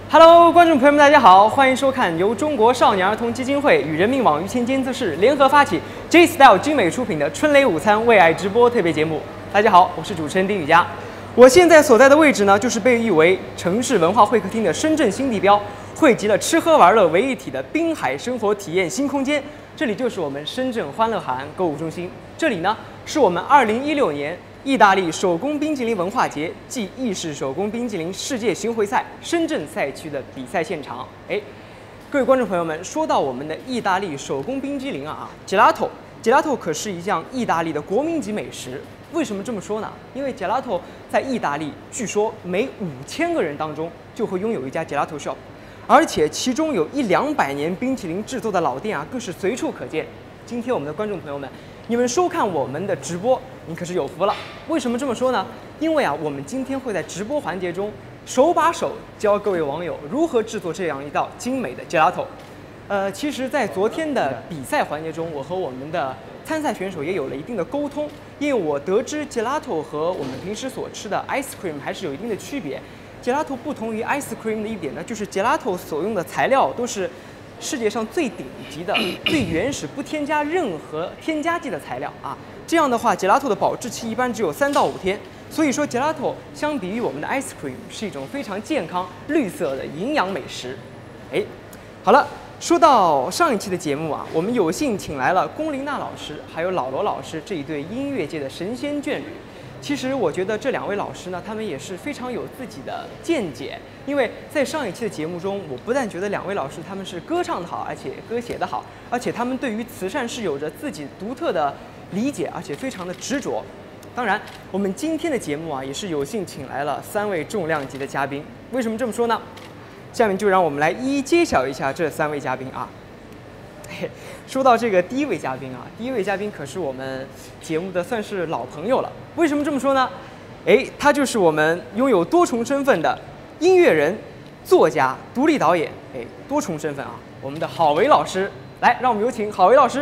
Hello， 观众朋友们，大家好，欢迎收看由中国少年儿童基金会与人民网舆情监测室联合发起 J Style 精美出品的春雷午餐为爱直播特别节目。大家好，我是主持人丁宇佳。我现在所在的位置呢，就是被誉为城市文化会客厅的深圳新地标，汇集了吃喝玩乐为一体的滨海生活体验新空间。这里就是我们深圳欢乐海岸购物中心。这里呢，是我们2016年意大利手工冰淇淋文化节暨意式手工冰淇淋世界巡回赛深圳赛区的比赛现场。各位观众朋友们，说到我们的意大利手工冰激凌啊，gelato 可是一项意大利的国民级美食。为什么这么说呢？因为 gelato 在意大利，据说每5000个人当中就会拥有一家 gelato shop， 而且其中有100-200年冰淇淋制作的老店啊，更是随处可见。今天我们的观众朋友们，你们收看我们的直播，您可是有福了。为什么这么说呢？因为啊，我们今天会在直播环节中手把手教各位网友如何制作这样一道精美的 gelato。其实，在昨天的比赛环节中，我和我们的参赛选手也有了一定的沟通，因为我得知 gelato 和我们平时所吃的 ice cream 还是有一定的区别。gelato 不同于 ice cream 的一点呢，就是 gelato 所用的材料都是世界上最顶级的、最原始、不添加任何添加剂的材料啊。这样的话 ，gelato 的保质期一般只有3到5天。所以说 ，gelato 相比于我们的 ice cream 是一种非常健康、绿色的营养美食。好了。说到上一期的节目啊，我们有幸请来了龚琳娜老师还有老罗老师这一对音乐界的神仙眷侣。其实我觉得这2位老师呢，他们也是非常有自己的见解。因为在上一期的节目中，我不但觉得2位老师他们是歌唱得好，而且歌写得好，而且他们对于慈善是有着自己独特的理解，而且非常的执着。当然，我们今天的节目啊，也是有幸请来了3位重量级的嘉宾。为什么这么说呢？下面就让我们来一一揭晓一下这3位嘉宾啊。说到这个第一位嘉宾啊，第一位嘉宾可是我们节目的算是老朋友了。为什么这么说呢？他就是我们拥有多重身份的音乐人、作家、独立导演，多重身份啊。我们的郝维老师，来，让我们有请郝维老师。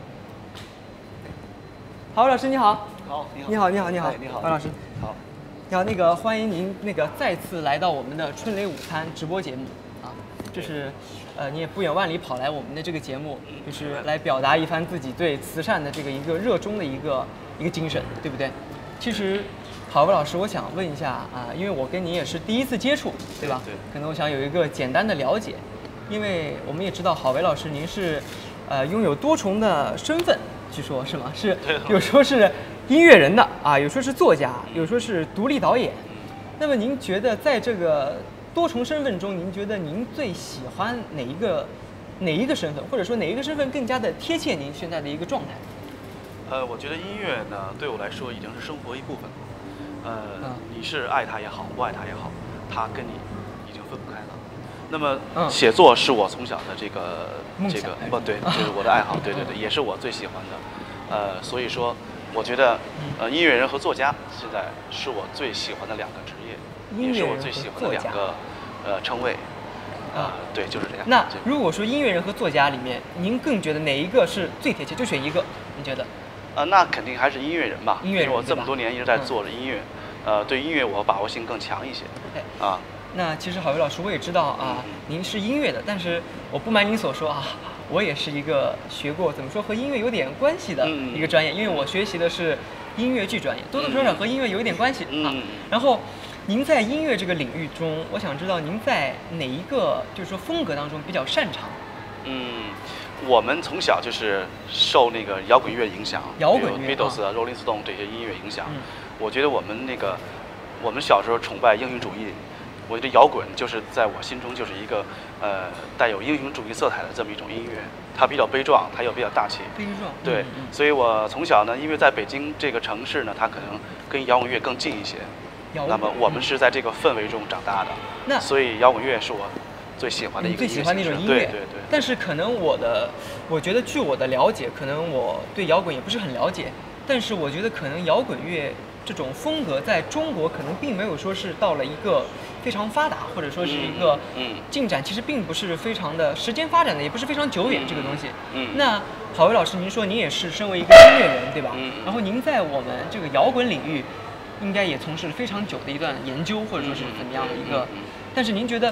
郝维老师你好。 好， 你好。 你好， 郝老师。 好。 你好，欢迎您再次来到我们的春雷午餐直播节目啊，就是你也不远万里跑来我们的这个节目，就是来表达一番自己对慈善的这个一个热衷的一个精神，对不对？其实，郝维老师，我想问一下啊，因为我跟您也是第一次接触，对吧？ 对。 可能我想有一个简单的了解，因为我们也知道郝维老师您是拥有多重的身份，据说是吗？是，有时候是音乐人的啊，有时候是作家，有时候是独立导演。那么您觉得在这个多重身份中，您觉得您最喜欢哪一个身份，或者说哪一个身份更加的贴切您现在的一个状态？ 我觉得音乐呢，对我来说已经是生活一部分了。你是爱它也好，不爱它也好，它跟你已经分不开了。那么写作是我从小的这个对，就是我的爱好，对，也是我最喜欢的。所以说。我觉得，音乐人和作家现在是我最喜欢的2个职业，也是我最喜欢的2个称谓。对，就是这样。 那如果说音乐人和作家里面，您更觉得哪一个是最贴切？就选一个，您觉得？ 那肯定还是音乐人吧。 音乐人， 因为我这么多年一直在做着音乐，对音乐我把握性更强一些。 那其实郝维老师，我也知道啊，您是音乐的，但是我不瞒您所说啊。我也是一个学过怎么说和音乐有点关系的一个专业，因为我学习的是音乐剧专业，多多少少和音乐有一点关系啊。然后，您在音乐这个领域中，我想知道您在哪一个就是说风格当中比较擅长？ 我们从小就是受那个摇滚乐影响， 摇滚乐 ，Beatles、Rolling Stone 这些音乐影响。我觉得我们小时候崇拜英雄主义。我觉得摇滚就是在我心中就是一个带有英雄主义色彩的这么一种音乐，它比较悲壮，它又比较大气。 悲壮。 对，所以我从小呢，因为在北京这个城市呢，它可能跟摇滚乐更近一些。那么我们是在这个氛围中长大的，所以摇滚乐是我最喜欢的一个音乐。 最喜欢的一种音乐。 对。 但是可能我觉得据我的了解，可能我对摇滚也不是很了解，但是我觉得可能摇滚乐这种风格在中国可能并没有说是到了一个非常发达，或者说是一个进展，其实并不是非常的时间发展的，也不是非常久远这个东西。那郝维老师，您说您也是身为一个音乐人，对吧？然后您在我们这个摇滚领域，应该也从事了非常久的一段研究，或者说是怎么样的一个。但是您觉得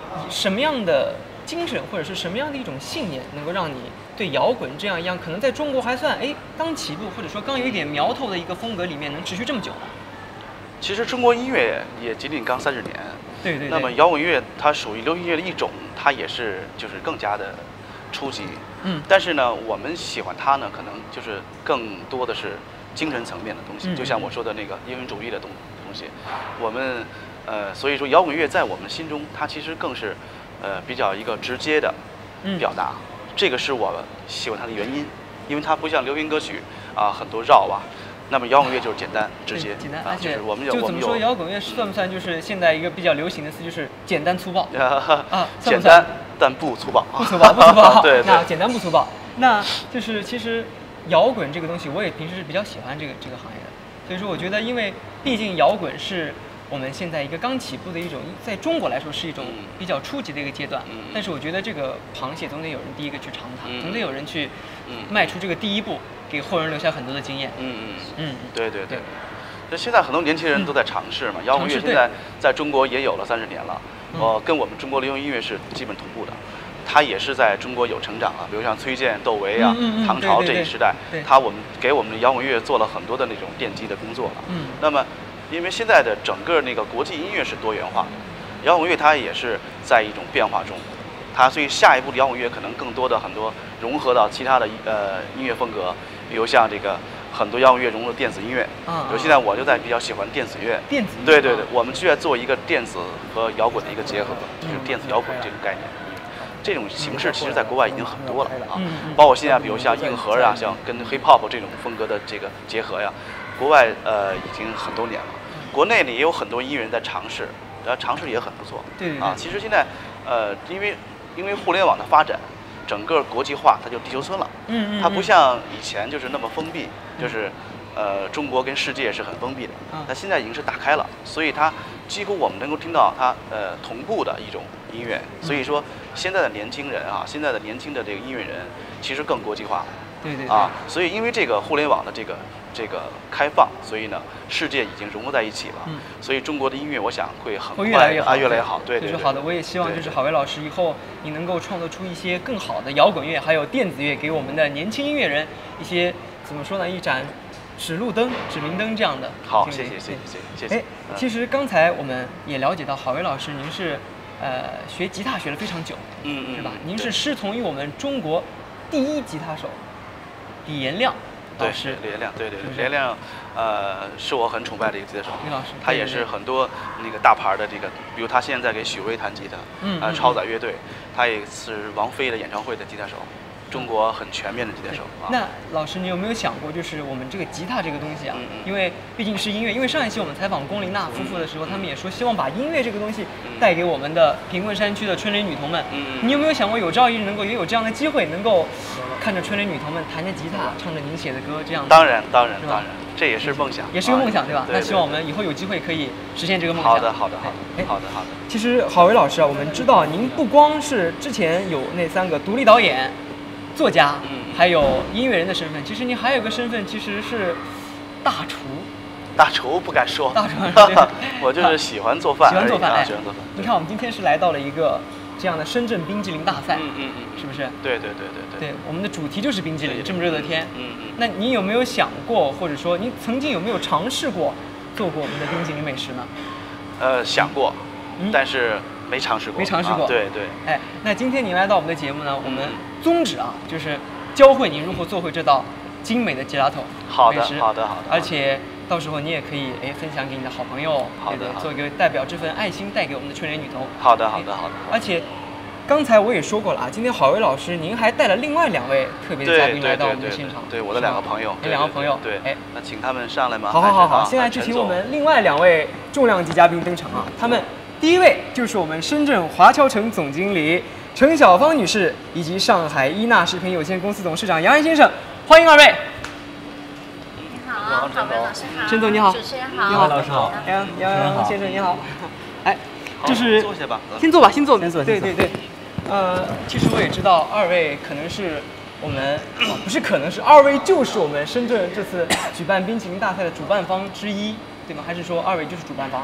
什么样的精神或者是什么样的一种信念，能够让你对摇滚这样一样可能在中国还算刚起步或者说刚有一点苗头的一个风格里面能持续这么久呢？ 其实中国音乐也仅仅刚30年。 对。 那么摇滚乐它属于流行音乐的一种，它也是就是更加的初级。但是呢，我们喜欢它呢，可能就是更多的是精神层面的东西，就像我说的那个英雄主义的东西。我们所以说摇滚乐在我们心中，它其实更是比较一个直接的表达。这个是我喜欢它的原因，因为它不像流行歌曲啊很多绕啊。那么摇滚乐就是简单直接， 简单，而且我们就怎么说，摇滚乐算不算就是现在一个比较流行的词，就是简单粗暴简单但不粗暴， 不粗暴。 对， 那简单不粗暴，那就是其实摇滚这个东西，我也平时是比较喜欢这个行业的，所以说我觉得，因为毕竟摇滚是我们现在一个刚起步的一种，在中国来说是一种比较初级的一个阶段，但是我觉得这个螃蟹总得有人第一个去尝它，总得有人去迈出这个第一步。给后人留下很多的经验。 对。那现在很多年轻人都在尝试嘛，摇滚乐现在在中国也有了30年了，跟我们中国流行音乐是基本同步的。它也是在中国有成长了，比如像崔健、窦唯啊、唐朝这一时代，给我们的摇滚乐做了很多的那种奠基的工作了。那么，因为现在的整个那个国际音乐是多元化的，摇滚乐它也是在一种变化中。所以下一步的摇滚乐可能更多的很多融合到其他的音乐风格，比如像这个很多摇滚乐融入电子音乐。比如现在我就比较喜欢电子乐。对，我们就在做一个电子和摇滚的一个结合，就是电子摇滚这种概念。这种形式其实在国外已经很多了包括现在比如像硬核啊，像跟 hip hop 这种风格的这个结合呀，国外已经很多年了。国内呢也有很多音乐人在尝试，然后尝试也很不错。其实现在因为互联网的发展，整个国际化，它就地球村了。它不像以前就是那么封闭，就是中国跟世界是很封闭的。它现在已经是打开了，所以它几乎我们能够听到它同步的一种音乐。所以说现在的年轻人啊，现在的年轻的这个音乐人其实更国际化了。所以因为这个互联网的这个开放，所以呢，世界已经融合在一起了。所以中国的音乐，我想会很快越来越好。对。 就是好的，我也希望就是郝维老师以后你能够创作出一些更好的摇滚乐，还有电子乐，给我们的年轻音乐人一些怎么说呢，一盏指路灯、指明灯这样的。 好，谢谢。 其实刚才我们也了解到，郝维老师您是学吉他学了非常久，是吧？您是师从于我们中国第一吉他手李延亮老师。 李延亮，对，李延亮，是我很崇拜的一个吉他手。 李老师， 他也是很多那个大牌的这个，比如他现在给许巍弹吉他，超载乐队，他也是王菲的演唱会的吉他手。中国很全面的吉他手。 那老师，你有没有想过，就是我们这个吉他这个东西啊，因为毕竟是音乐，因为上一期我们采访龚琳娜夫妇的时候，他们也说希望把音乐这个东西带给我们的贫困山区的春雷女童们。你有没有想过，有朝一日能够也有这样的机会，能够看着春雷女童们弹着吉他，唱着您写的歌，这样？ 当然，这也是梦想， 也是个梦想，对吧？那希望我们以后有机会可以实现这个梦想。 好的。 其实郝维老师啊，我们知道您不光是之前有那3个独立导演、作家，还有音乐人的身份，其实您还有个身份，其实是大厨。 大厨不敢说， 大厨我就是喜欢做饭， 喜欢做饭。 你看，我们今天是来到了一个这样的深圳冰激凌大赛，是不是？ 对， 我们的主题就是冰激凌，这么热的天，那你有没有想过，或者说您曾经有没有尝试过做过我们的冰激凌美食呢？ 想过，但是没尝试过。对。 那今天您来到我们的节目呢，我们宗旨啊，就是教会您如何做会这道精美的吉拉头美食。 好的。 而且到时候你也可以分享给你的好朋友，对，做一个代表这份爱心带给我们的春雷女童。 好的。 而且刚才我也说过了啊，今天郝维老师您还带了另外2位特别的嘉宾来到我们的现场。 对，我的2个朋友。 那2个朋友。 对。那请他们上来吗？ 好。现在就请我们另外2位重量级嘉宾登场啊！他们第一位就是我们深圳华侨城总经理陈晓芳女士，以及上海伊娜食品有限公司董事长杨安先生，欢迎2位。 你好，郝维老师好。 陈总你好。 主持人好。 你好， 老师好。 杨先生你好。就是坐下吧。 先坐。对。其实我也知道2位可能是我们不是可能是2位就是我们深圳这次举办冰淇淋大赛的主办方之一，对吗？还是说2位就是主办方？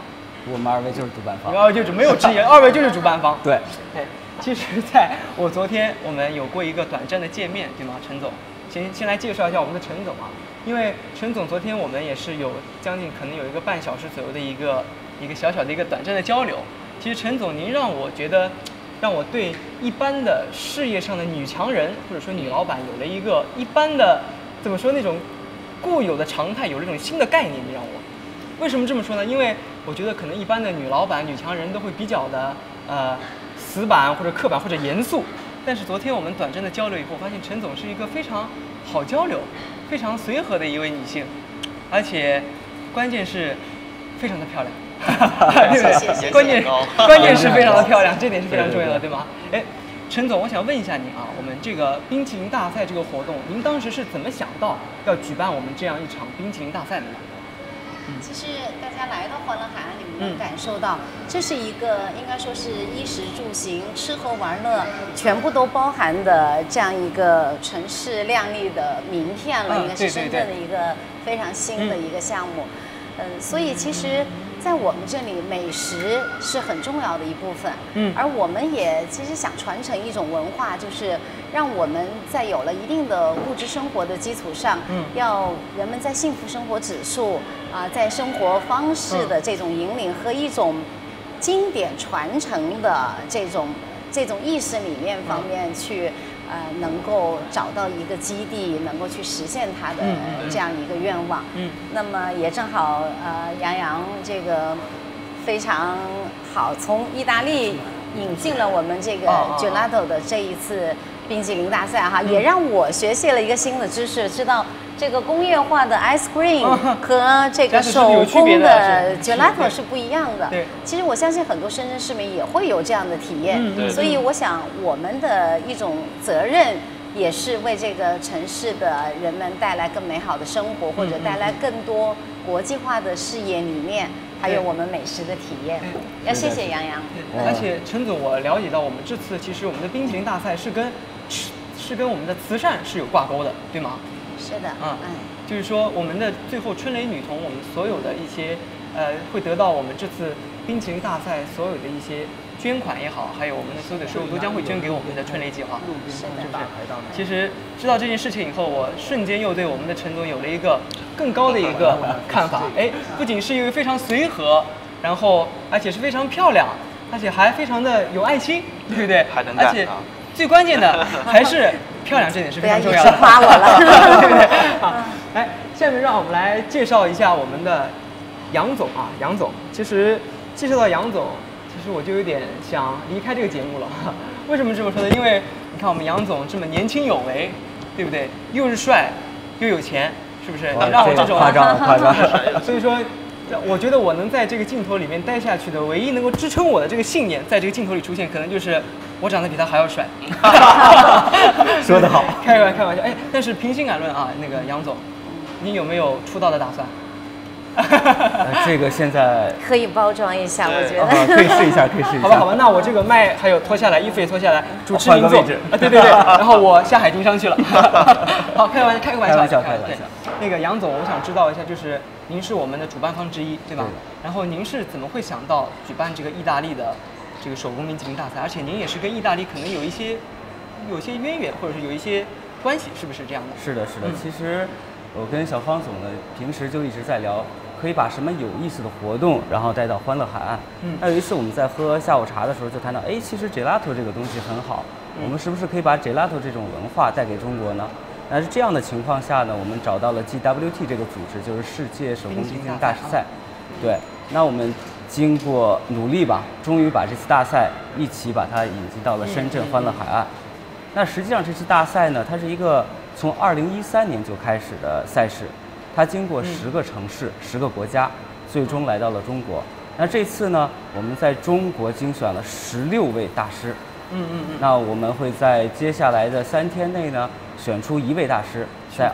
我们2位就是主办方。 2位就是没有质疑，2位就是主办方。 对。 哎，其实在昨天我们有过一个短暂的见面，对吗？陈总，先来介绍一下我们的陈总啊。因为陈总昨天我们也是有将近可能有一个半小时左右的一个小小的一个短暂的交流。其实陈总，您让我对一般的事业上的女强人或者说女老板有了一个一般的怎么说那种固有的常态，有了一种新的概念。你让我为什么这么说呢？因为我觉得可能一般的女老板、女强人都会比较的死板或者刻板或者严肃，但是昨天我们短暂的交流以后，发现陈总是一个非常好交流、非常随和的一位女性，而且关键是非常的漂亮。 谢谢。 关键是非常的漂亮，这点是非常重要的，对吗？哎，陈总，我想问一下您啊，我们这个冰淇淋大赛这个活动，您当时是怎么想到要举办我们这样一场冰淇淋大赛的呢？ 其实大家来到欢乐海岸，你们能感受到，这是一个应该说是衣食住行、吃喝玩乐全部都包含的这样一个城市亮丽的名片了，应该是深圳的一个非常新的一个项目。所以其实在我们这里，美食是很重要的一部分。而我们也其实想传承一种文化，就是让我们在有了一定的物质生活的基础上，要人们在幸福生活指数在生活方式的这种引领和一种经典传承的这种意识理念方面去。能够找到一个基地，能够去实现他的这样一个愿望。那么也正好，杨洋这个非常好，从意大利引进了我们这个 Gelato 的这一次冰淇淋大赛哈，也让我学习了一个新的知识，知道这个工业化的 ice cream 和这个手工的 Gelato 是不一样的。 对， 其实我相信很多深圳市民也会有这样的体验，所以我想我们的一种责任也是为这个城市的人们带来更美好的生活，或者带来更多国际化的视野理念，还有我们美食的体验。要谢谢杨洋。 而且陈总，我了解到我们这次其实我们的冰淇淋大赛是跟我们的慈善是有挂钩的，对吗？ 是的， 就是说我们的最后春雷女童，我们所有的一些会得到我们这次冰淇淋大赛所有的一些捐款也好，还有我们的所有的收入都将会捐给我们的春雷计划，是不是？其实知道这件事情以后，我瞬间又对我们的陈总有了一个更高的一个看法。哎，不仅是一位非常随和，然后而且是非常漂亮，而且还非常的有爱心，对不对？ 还能干。 而且最关键的还是漂亮，这点是非常重要的。 不要一直夸我了， 对不对？好，来，下面让我们来介绍一下我们的杨总啊，杨总。其实介绍到杨总，其实我就有点想离开这个节目了。为什么这么说呢？因为你看我们杨总这么年轻有为，对不对？又是帅，又有钱，是不是？让我这种夸张。 所以说，我觉得我能在这个镜头里面待下去的唯一能够支撑我的这个信念，在这个镜头里出现，可能就是我长得比他还要帅。 说得好， 开玩笑。哎，但是平心而论啊，那个杨总，你有没有出道的打算？ 这个现在可以包装一下，我觉得可以试一下。 好吧，那我这个麦还有脱下来，衣服也脱下来，主持您坐。对，然后我下海经商去了。好，开个玩笑。那个杨总，我想知道一下，就是您是我们的主办方之一，对吧？然后您是怎么会想到举办这个意大利的这个手工冰淇淋大赛？而且您也是跟意大利可能有些渊源，或者是有一些关系，是不是这样的？ 是的。其实我跟小方总呢，平时就一直在聊，可以把什么有意思的活动，然后带到欢乐海岸。那有一次我们在喝下午茶的时候，就谈到，哎，其实 Gelato 这个东西很好，我们是不是可以把 Gelato 这种文化带给中国呢？但是这样的情况下呢，我们找到了 GWT 这个组织，就是世界手工冰淇淋大赛。对，那我们经过努力吧，终于把这次大赛一起把它引进到了深圳欢乐海岸。那实际上这次大赛呢，它是一个从2013年就开始的赛事，它经过10个城市、10个国家，最终来到了中国。那这次呢，我们在中国精选了16位大师。那我们会在接下来的3天内呢，选出1位大师，在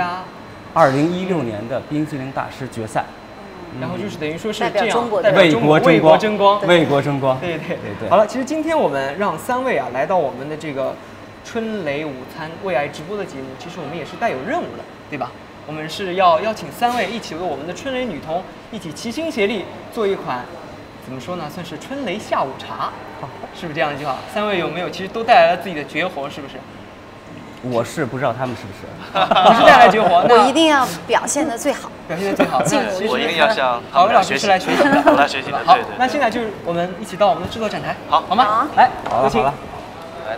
2016年的冰淇淋大师决赛。 然后就是等于说是代表中国， 为国争光。对。好了，其实今天我们让3位来到我们的这个春雷午餐为爱直播的节目，其实我们也是带有任务的，对吧？我们是要邀请3位一起为我们的春雷女童一起齐心协力做一款怎么说呢，算是春雷下午茶，是不是这样一句话？3位有没有其实都带来了自己的绝活，是不是？ 我是不知道他们是不是。 你是带来绝活， 我一定要表现的最好， 表现的最好。 我一定要向郝伟老师是来学习的， 我来学习的。 好对， 那现在就是我们一起到我们的制作展台， 好吗？ 好来， 好了， 有请。 好了， 来，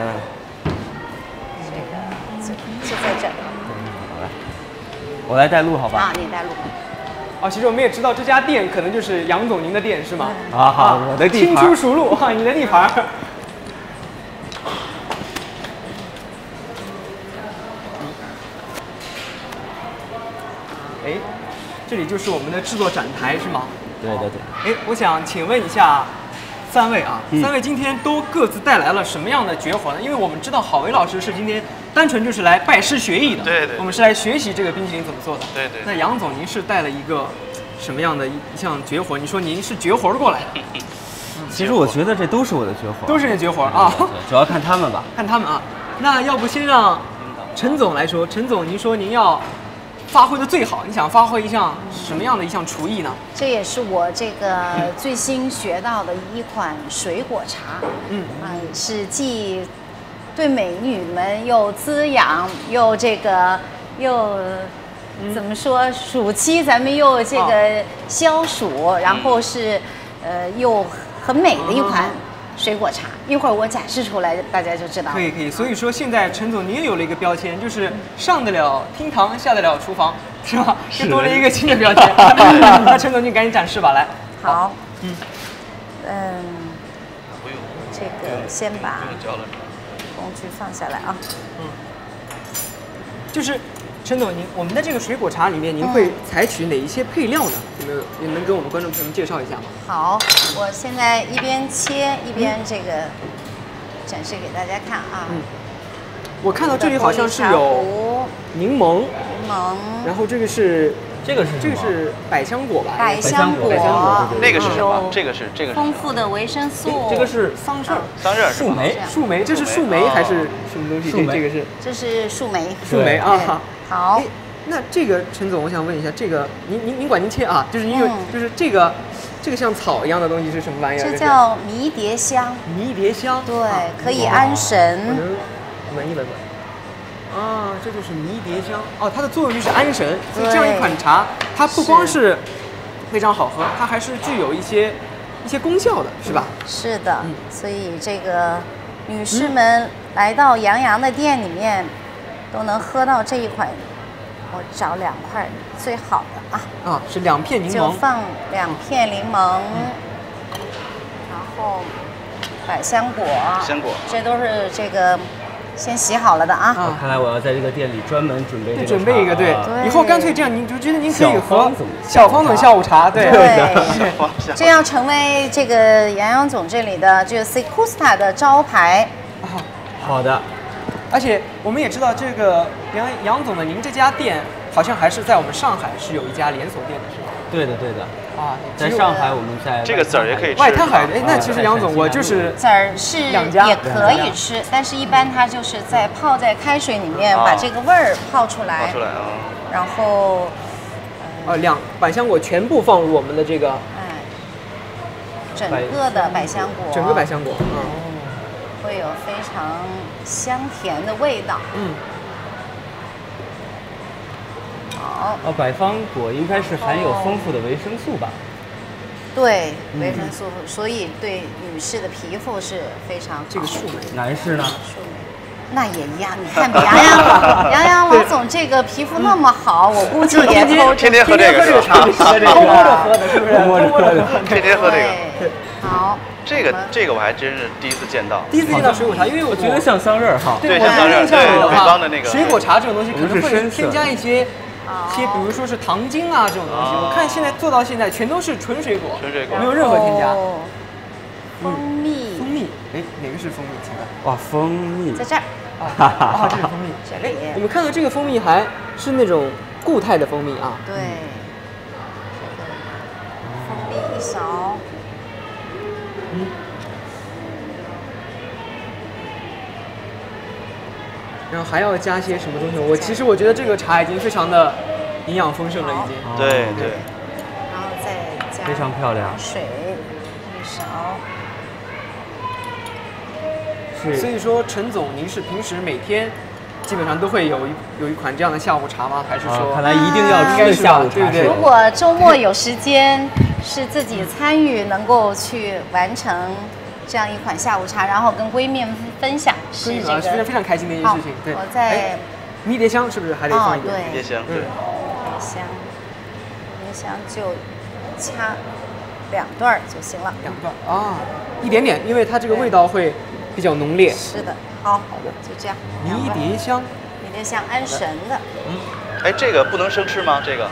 就在这儿。 好来，我来带路，好吧？ 啊，你带路。 其实我们也知道这家店可能就是杨总您的店是吗？ 好，我的地青盘。 出熟路哈，你的地盘。哎，这里就是我们的制作展台是吗？ 对对对。 哎，我想请问一下3位啊，3位今天都各自带来了什么样的绝活呢？因为我们知道郝伟老师是今天单纯就是来拜师学艺的， 对， 我们是来学习这个冰淇淋怎么做的。 对。 那杨总您是带了一个什么样的一项绝活？你说您是绝活过来的？ 其实我觉得这都是我的绝活， 都是你的绝活啊。 主要看他们吧。 看他们啊。那要不先让陈总来说，陈总您说您要发挥的最好，你想发挥一项什么样的一项厨艺呢？ 这也是我这个最新学到的一款水果茶，是既对美女们又滋养，又怎么说？暑期咱们又这个消暑，然后是又很美的一款水果茶。一会儿我展示出来，大家就知道了。 可以。所以说现在陈总您也有了一个标签，就是上得了厅堂，下得了厨房，是吧？又多了一个新的标签。那陈总您赶紧展示吧，来。 好。 不用。 这个先把工具放下来啊。 就是陈总，我们的这个水果茶里面，您会采取哪一些配料呢？你能给我们观众朋友们介绍一下吗？ 好，我现在一边切一边这个展示给大家看啊。 我看到这里好像是有柠檬，然后这个是百香果吧？ 百香果， 那个是什么？这个是丰富的维生素。 这个是桑葚，树莓，这是树莓还是什么东西？这是树莓啊。好，那这个陈总，我想问一下，这个您管您切啊，就是您就是这个像草一样的东西是什么玩意儿？ 这叫迷迭香。 迷迭香， 对，可以安神。 我能闻一闻吗？啊，这就是迷迭香哦，它的作用就是安神。所以这样一款茶，它不光是非常好喝，它还是具有一些功效的，是吧？ 是的，所以这个女士们来到杨洋的店里面，都能喝到这一款。我找2块最好的啊。 啊，是2片柠檬。 就放2片柠檬，然后百香果，这都是这个先洗好了的啊。 看来我要在这个店里专门准备一个，对，以后干脆这样，您就觉得您可以和小方总下午茶，对， 这样成为这个杨总这里的这个 Secusta 的招牌。 好的。 而且我们也知道，这个杨总的您这家店好像还是在我们上海是有一家连锁店的，是吧？ 对的。 啊， 在上海我们在这个籽儿也可以吃。 外滩海，那其实杨总我就是籽儿是也可以吃，但是一般它就是泡在开水里面，把这个味儿泡出来啊。然后百香果全部放入我们的这个整个的百香果，会有非常香甜的味道。好。 百香果应该是含有丰富的维生素吧？ 对，维生素，所以对女士的皮肤是非常好。 这个树莓， 男士呢？ 树莓，那也一样。你看比杨洋老总这个皮肤那么好，我估计也天天喝这个茶， 偷摸着喝的，是不是？ 天天喝这个。 好。 这个我还真是第一次见到水果茶，因为我觉得像桑葚哈。 对，像桑葚，对，北方的那个水果茶这种东西可能会添加一些，比如说是糖精啊这种东西。我看现在做到现在全都是纯水果，没有任何添加。 蜂蜜， 哎，哪个是蜂蜜？请问？ 哇，蜂蜜在这儿。 这是蜂蜜。哎，我们看到这个蜂蜜还是那种固态的蜂蜜啊。 对。蜂蜜1勺。 然后还要加些什么东西？其实我觉得这个茶已经非常的营养丰盛了，已经。 对。 然后再加非常漂亮。 水1勺。 所以说，陈总，您是平时每天基本上都会有一款这样的下午茶吗？还是说， 看来一定要吃下午茶， 对不对？ 如果周末有时间，是自己参与，能够去完成这样一款下午茶，然后跟闺蜜分享，是这个是非常开心的一件事情。对， 我在迷迭香是不是还得放一点？ 迷迭香，对， 迷迭香就掐2段就行了。 2段啊，一点点，因为它这个味道会比较浓烈。 是的，好的，就这样。 迷迭香， 迷迭香安神的。 哎，这个不能生吃吗？这个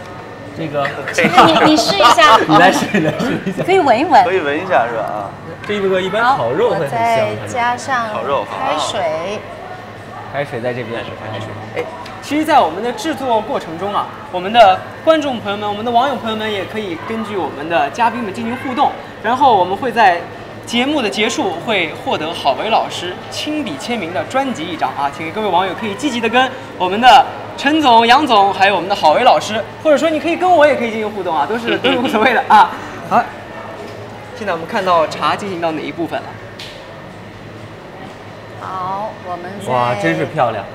你试一下， 你来试一下， 可以闻一闻， 可以闻一下是吧？啊， 这个一般烤肉会很香。 再加上烤肉开水， 开水在这边，开水。 哎，其实，在我们的制作过程中啊，我们的观众朋友们、我们的网友朋友们也可以根据我们的嘉宾们进行互动，然后我们会在节目的结束会获得郝维老师亲笔签名的专辑1张啊，请各位网友可以积极的跟我们的陈总、杨总，还有我们的郝维老师，或者说你可以跟我也可以进行互动啊，都是无所谓的啊。好，现在我们看到茶进行到哪一部分了？ 好，我们哇，真是漂亮。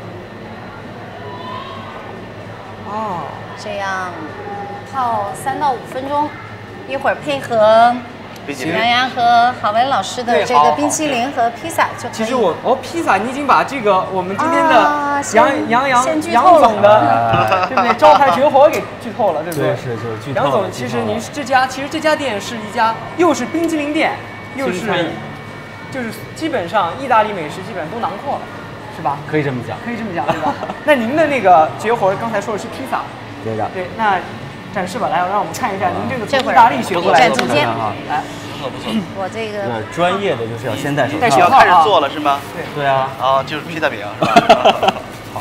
哦， 这样泡3到5分钟，一会儿配合杨洋和郝维老师的这个冰淇淋和披萨就可以。 其实披萨你已经把这个我们今天的杨总的对不对招牌绝活给剧透了，对不对？ 是就是剧透了。 杨总，其实您这家店是一家又是冰淇淋店，又是就是基本上意大利美食基本上都囊括了，是吧？ 可以这么讲， 可以这么讲，对吧？那您的那个绝活刚才说的是披萨， 对的。 对，那展示吧，来让我们看一下您这个从意大利学过来的， 中间来。 不错， 我这个专业的就是要先戴手套， 要开始做了是吗？ 对啊， 就是披萨饼是吧？ 好。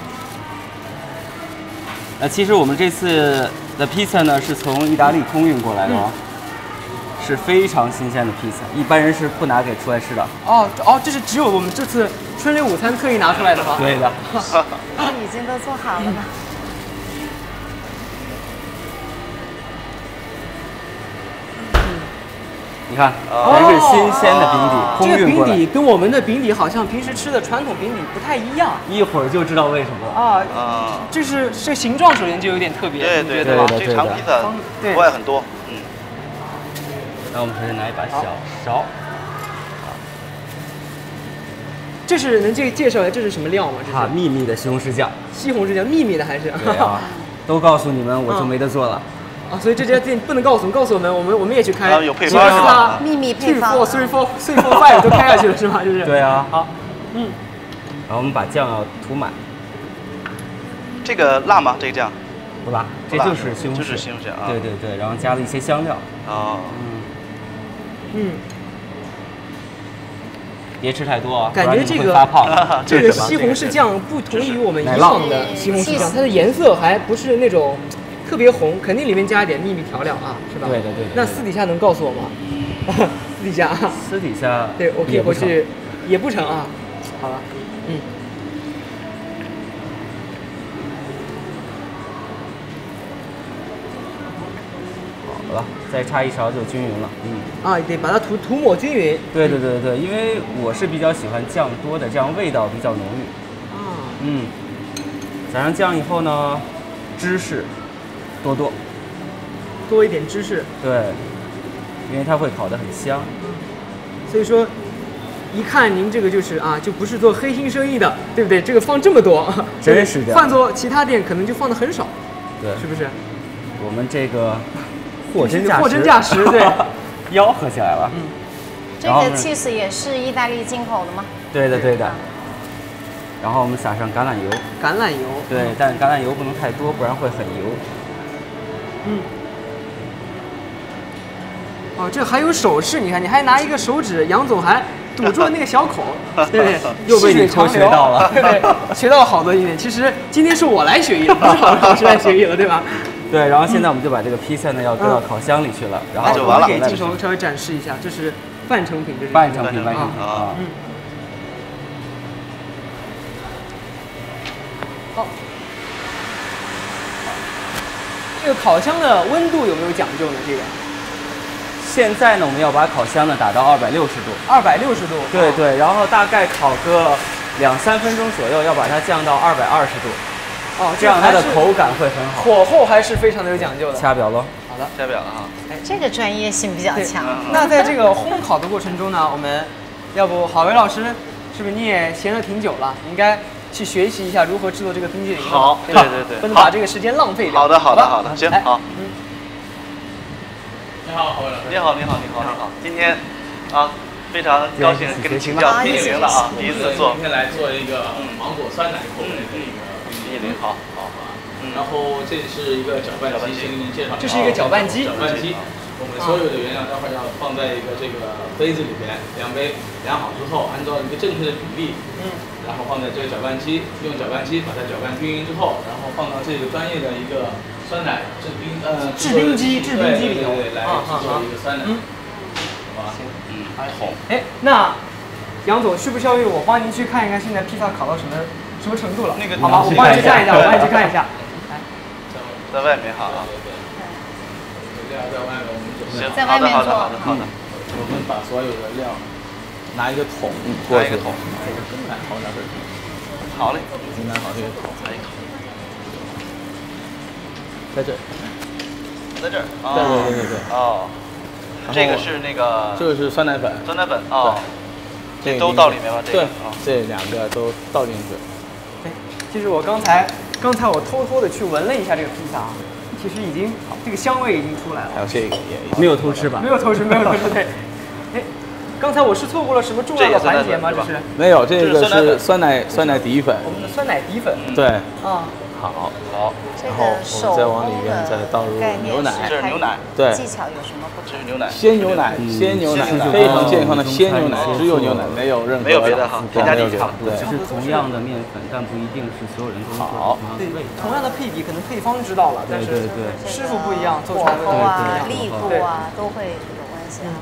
那其实我们这次的披萨呢是从意大利空运过来的哦，是非常新鲜的披萨，一般人是不拿给出来吃的。 这是只有我们这次春雷午餐特意拿出来的吗？ 对的。 已经都做好了吗？ 你看，全是新鲜的饼底，空运过来。 这个饼底跟我们的饼底好像平时吃的传统饼底不太一样。 一会儿就知道为什么了。 这形状首先就有点特别。 对，这长披萨国外很多。 那我们开始拿一把小勺。 这是能介绍一下这是什么料吗？这是秘密的西红柿酱。 西红柿酱秘密的还是？ 对啊，都告诉你们，我就没得做了。 所以这家店不能告诉我们，我们也去开。 有配方是吧？ 秘密配方。 2, 4, 3, 4, 5都开下去了是吗？就是。 对啊。 好。 然后我们把酱要涂满。 这个辣吗？这个酱？ 不辣，这就是西红柿。 就是西红柿啊。 对，然后加了一些香料。别吃太多啊， 感觉这个西红柿酱不同于我们以往的西红柿酱，它的颜色还不是那种特别红，肯定里面加一点秘密调料啊，是吧？ 对的。 那私底下能告诉我吗？私底下对，我可以回去也不成啊。好了， 好了，再插1勺就均匀了。 得把它涂抹均匀。 对，因为我是比较喜欢酱多的，这样味道比较浓郁。撒上酱以后呢，芝士多一点芝士。对，因为它会烤得很香。 所以说，一看您这个就是就不是做黑心生意的，对不对？这个放这么多， 真是这样。 换做其他店可能就放的很少， 对， 是不是？ 我们这个货真价实，对， 吆喝起来了。 这个 cheese 也是意大利进口的吗？ 对的。然后我们撒上橄榄油。对，但橄榄油不能太多，不然会很油。 这还有手势，你看，你还拿一个手指，杨总还堵住了那个小口，对不对？ 又被你学到了， 对不对？学到了好多一点。其实今天是我来学艺了，不是郝老师来学艺了，对吧？ 对，然后现在我们就把这个披萨呢要搁到烤箱里去了，然后就完了。 给镜头稍微展示一下，这是半成品，这是半成品啊。好。 这个烤箱的温度有没有讲究呢？这个？ 现在呢，我们要把烤箱呢打到260度。 260度。 对对，然后大概烤个2-3分钟左右，要把它降到220度。哦，这样它的口感会很好。 火候还是非常的有讲究的。 掐表喽。 好的， 掐表了哈。 这个专业性比较强。 那在这个烘烤的过程中呢，我们要不郝维老师，是不是你也闲了挺久了？你应该去学习一下如何制作这个冰激凌。 好，对对对， 不能把这个时间浪费掉。 好的，好的，好的，行，好。 你好，郝伟老师。 你好，你好，你好，你好。今天啊，非常高兴跟你请教冰激凌了啊，第一次做。 今天来做一个芒果酸奶口味的一个冰激凌，好。然后这是一个搅拌机，先给您介绍。 这是一个搅拌机。 搅拌机，我们所有的原料待会儿要放在一个这个杯子里边，量杯量好之后，按照一个正确的比例，然后放在这个搅拌机，用搅拌机把它搅拌均匀之后，然后放到这个专业的一个酸奶制冰机里头，来制作一个酸奶。好吧，好。 哎，那杨总需不需要我帮您去看一看现在披萨烤到什么程度了？那个好吧，我帮你去看一下，我帮你去看一下。 在外面哈啊。 料在外面，我们准备。 在外面做。 好的。 我们把所有的料拿一个桶过去， 好拿这。 好嘞， 您拿好这个桶， 来一口。 在这儿。 在这儿。 对。 哦。这个是那个。 这个是酸奶粉。 酸奶粉哦。这都到里面吗？ 对，这两个都倒进去。 哎，其实我刚才我偷偷的去闻了一下这个披萨啊，其实已经这个香味已经出来了。 还有这个也没有偷吃吧？ 没有偷吃，对。哎，刚才我是错过了什么重要的环节吗？这是？ 没有，这个是酸奶底粉。 我们的酸奶底粉。 对。 啊。 好。 然后我们再往里边再倒入牛奶。 这是牛奶。 对。 技巧有什么不同？ 这是牛奶。 鲜牛奶，非常健康的鲜牛奶，只有牛奶，没有别的哈，添加剂哈。 对，是同样的面粉，但不一定是所有人都好。 对，同样的配比，可能配方知道了，但是师傅不一样，做出来的火候啊、力度啊都会有关系啊。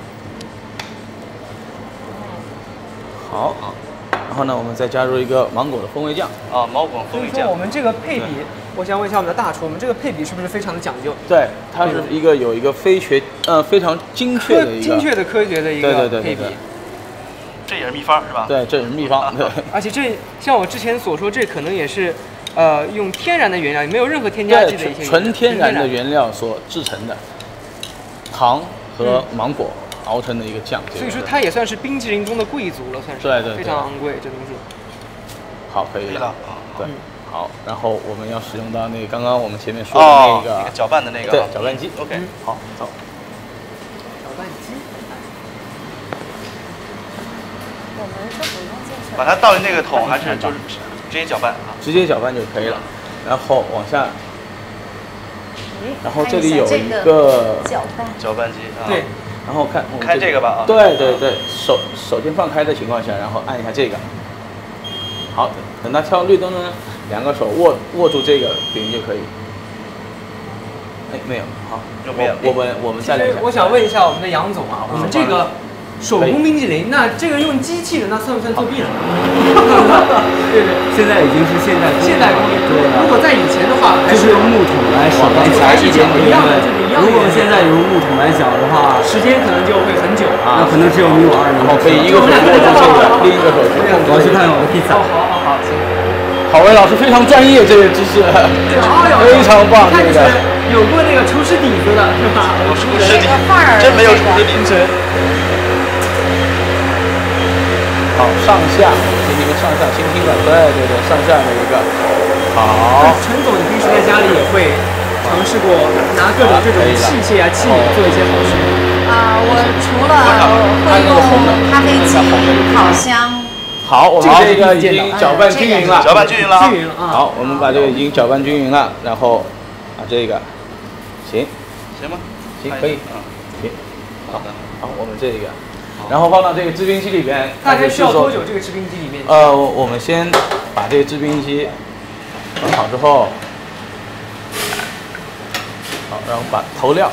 好。然后呢，我们再加入一个芒果的风味酱。 啊，芒果风味酱。 所以说我们这个配比，我想问一下我们的大厨，我们这个配比是不是非常的讲究？ 对，它是有一个非常精确的科学的一个配比。 这也是秘方是吧？ 对，这是秘方。对。 而且这像我之前所说，这可能也是用天然的原料，也没有任何添加剂的一些纯天然的原料所制成的糖和芒果。熬成的一个酱， 所以说它也算是冰淇淋中的贵族了，算是。 对， 非常昂贵这东西。 好，可以了。对，好，然后我们要使用到那刚刚我们前面说的那个搅拌的那个。 对，搅拌机。 OK， 好，走。 搅拌机。 我们就不用进去。 把它倒进那个桶，还是就是直接搅拌啊？ 直接搅拌就可以了，然后往下。然后这里有一个搅拌机啊。 对。 然后开这个吧啊！ 对，手先放开的情况下，然后按一下这个。好，等它跳绿灯呢，两个手握住这个饼就可以。哎，没有，好，我们再来一下。 我想问一下我们的杨总啊，我们这个手工冰淇淋，那这个用机器的，那算不算作弊呢？对， 现在已经是现代工艺。 对，如果在以前的话， 就是用木桶来手来夹一点点。如果现在用木桶来搅的话， 时间可能就会很久啊。那可能只有1或2年。 然后可以一个手握住这个，另一个手去控制。 我去看我的披萨。 好， 郝伟老师非常专业，这个知识非常棒。 这个有过那个厨师底子的是吧？ 有厨师底，真没有厨师底子。 好，上下，给你们上下轻轻的，对，上下的一个。好。 陈总，你平时在家里也会尝试过拿各种这种器械啊器皿做一些好吃啊？我除了会用咖啡机、烤箱。 好，我们这个已经搅拌均匀了， 啊！ 好，我们把这个已经搅拌均匀了，然后把这个，行吗？ 行，可以，行，好的，好，我们这个，然后放到这个制冰机里边。 大概需要多久？这个制冰机里面？ 我们先把这个制冰机放好之后，好，然后把投料。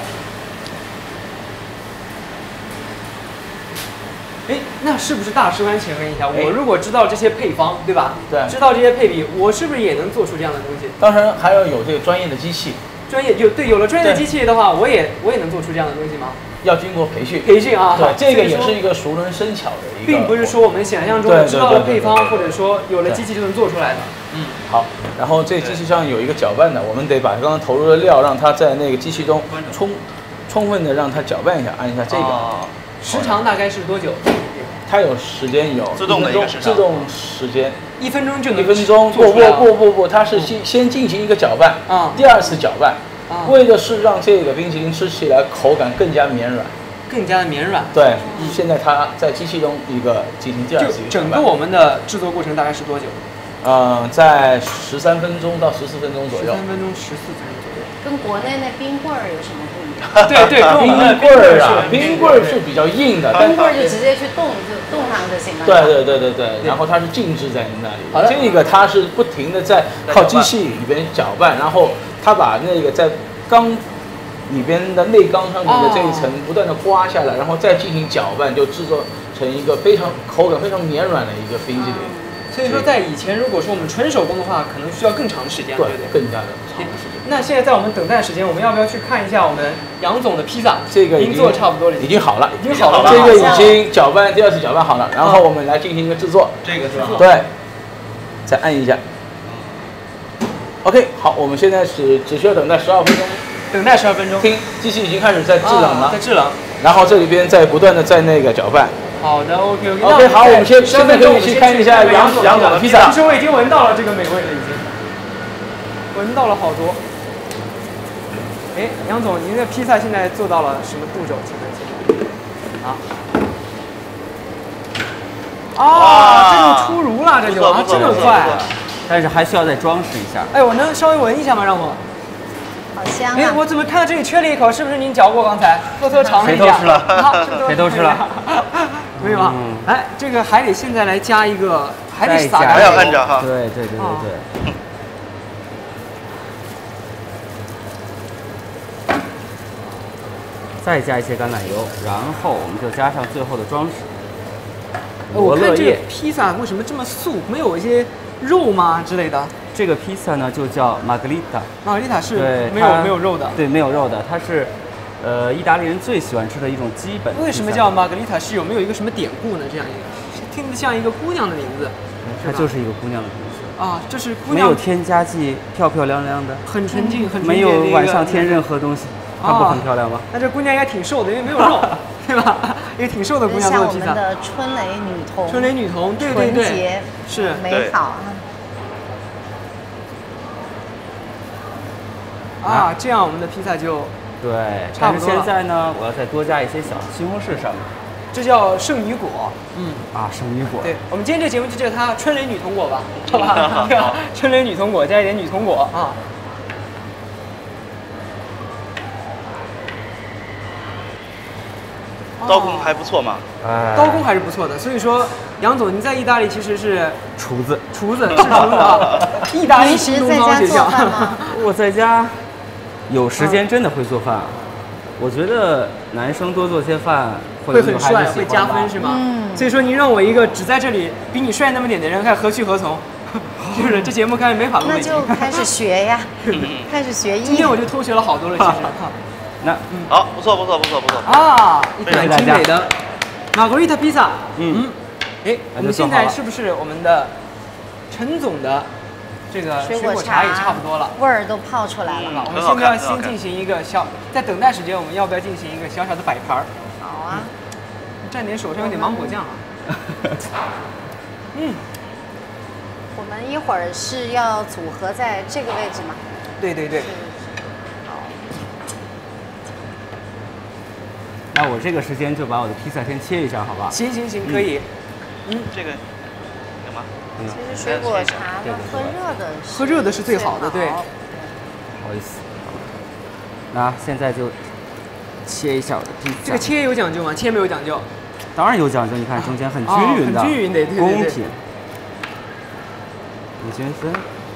哎，那是不是大师官？请问一下，我如果知道这些配方，对吧？ 对， 知道这些配比，我是不是也能做出这样的东西？ 当然还要有这个专业的机器。 专业有了专业的机器的话，我也能做出这样的东西吗？ 要经过培训。 培训啊， 对，这个也是一个熟能生巧的一个， 并不是说我们想象中的知道了配方，或者说有了机器就能做出来的。 好，然后这机器上有一个搅拌的，我们得把刚刚投入的料让它在那个机器中充分的让它搅拌一下，按一下这个。 时长大概是多久？ 它有时间，有自动的一个时长， 自动时间 1分钟就能 1分钟。不，它是先进行一个搅拌，第二次搅拌，为的是让这个冰淇淋吃起来口感更加绵软。 更加的绵软。 对，现在它在机器中进行第二次。 整个我们的制作过程大概是多久？ 在13分钟到14分钟左右。13 分钟14分钟左右。 跟国内那冰棍儿有什么不一样？ 对， 冰棍儿啊，冰棍儿是比较硬的， 冰棍儿就直接去冻上就行了。 对，然后它是静置在那里。这个它是不停的在靠机器里边搅拌，然后它把那个在缸里边的内缸上面的这一层不断的刮下来，然后再进行搅拌，就制作成一个口感非常绵软的一个冰淇淋。 所以说，在以前如果说我们纯手工的话，可能需要更长的时间，对不对？ 更加的长的时间。 那现在在我们等待时间，我们要不要去看一下我们杨总的披萨？ 这个已经做差不多了， 已经好了， 已经好了。 这个已经搅拌第二次搅拌好了，然后我们来进行一个制作。 这个是吧？ 对，再按一下。OK， 好，我们现在只需要等待12分钟。 等待12分钟。 听，机器已经开始在制冷了， 在制冷。 然后这里边在不断的在那个搅拌。 好的 ，OK， 好，我们现在可以去看一下杨总的披萨。 其实我已经闻到了这个美味了，已经闻到了好多。哎，杨总，您的披萨现在做到了什么步骤？请问这就出炉了，这就这么快。 但是还需要再装饰一下。 哎，我能稍微闻一下吗，让我？ 好香啊！ 哎，我怎么看到这里缺了一口？是不是您嚼过刚才？偷偷尝了一下。 谁都吃了。谁都吃了。 没有啊。哎，这个还得现在来加一个，还得撒还要按着哈。 对。再加一些橄榄油，然后我们就加上最后的装饰。 我看这个披萨为什么这么素？没有一些肉吗之类的？ 这个披萨呢就叫玛格丽塔。 玛格丽塔是没有肉的。 对，没有肉的，它是意大利人最喜欢吃的一种基本。 为什么叫玛格丽塔？是有没有一个什么典故呢？这样一个听着像一个姑娘的名字。 它就是一个姑娘的名字啊，这是姑娘。 没有添加剂，漂漂亮亮的， 很纯净，很没有往上添任何东西。它不很漂亮吗？ 那这姑娘应该挺瘦的，因为没有肉，对吧？一个挺瘦的姑娘做的披萨。 像我们的春蕾女童。 春蕾女童，对， 纯洁是美好啊。这样我们的披萨就对， 差不多了。 但是现在呢，我要再多加一些小西红柿上面。 这叫圣女果。 圣女果。 对，我们今天这节目就叫它春蕾女童果吧，好吧？春蕾女童果加一点女童果啊。 刀工还不错嘛， 刀工还是不错的。所以说，杨总，您在意大利其实是厨子啊。意大利新东方学校。 我在家有时间真的会做饭。我觉得男生多做些饭会很帅，会加分是吗？所以说，您让我一个只在这里比你帅那么点的人，看何去何从？就是这节目看没法录。 那就开始学呀，开始学艺。 今天我就偷学了好多了，其实。 那好，不错啊！一款精美的玛格丽塔披萨。哎，我们现在是不是我们的陈总的这个水果茶也差不多了？ 味儿都泡出来了。 我们现在要先进行一个在等待时间，我们要不要进行一个小小的摆盘？ 好啊。 蘸点手上有点芒果酱啊。 我们一会儿是要组合在这个位置吗？ 对。 那我这个时间就把我的披萨先切一下，好吧？ 行，可以。 这个干嘛？ 其实水果茶喝热的是最好的，对。 不好意思。那现在就切一下我的披萨。 这个切有讲究吗？切没有讲究。 当然有讲究，你看中间很均匀的， 很均匀的， 公平，很均分。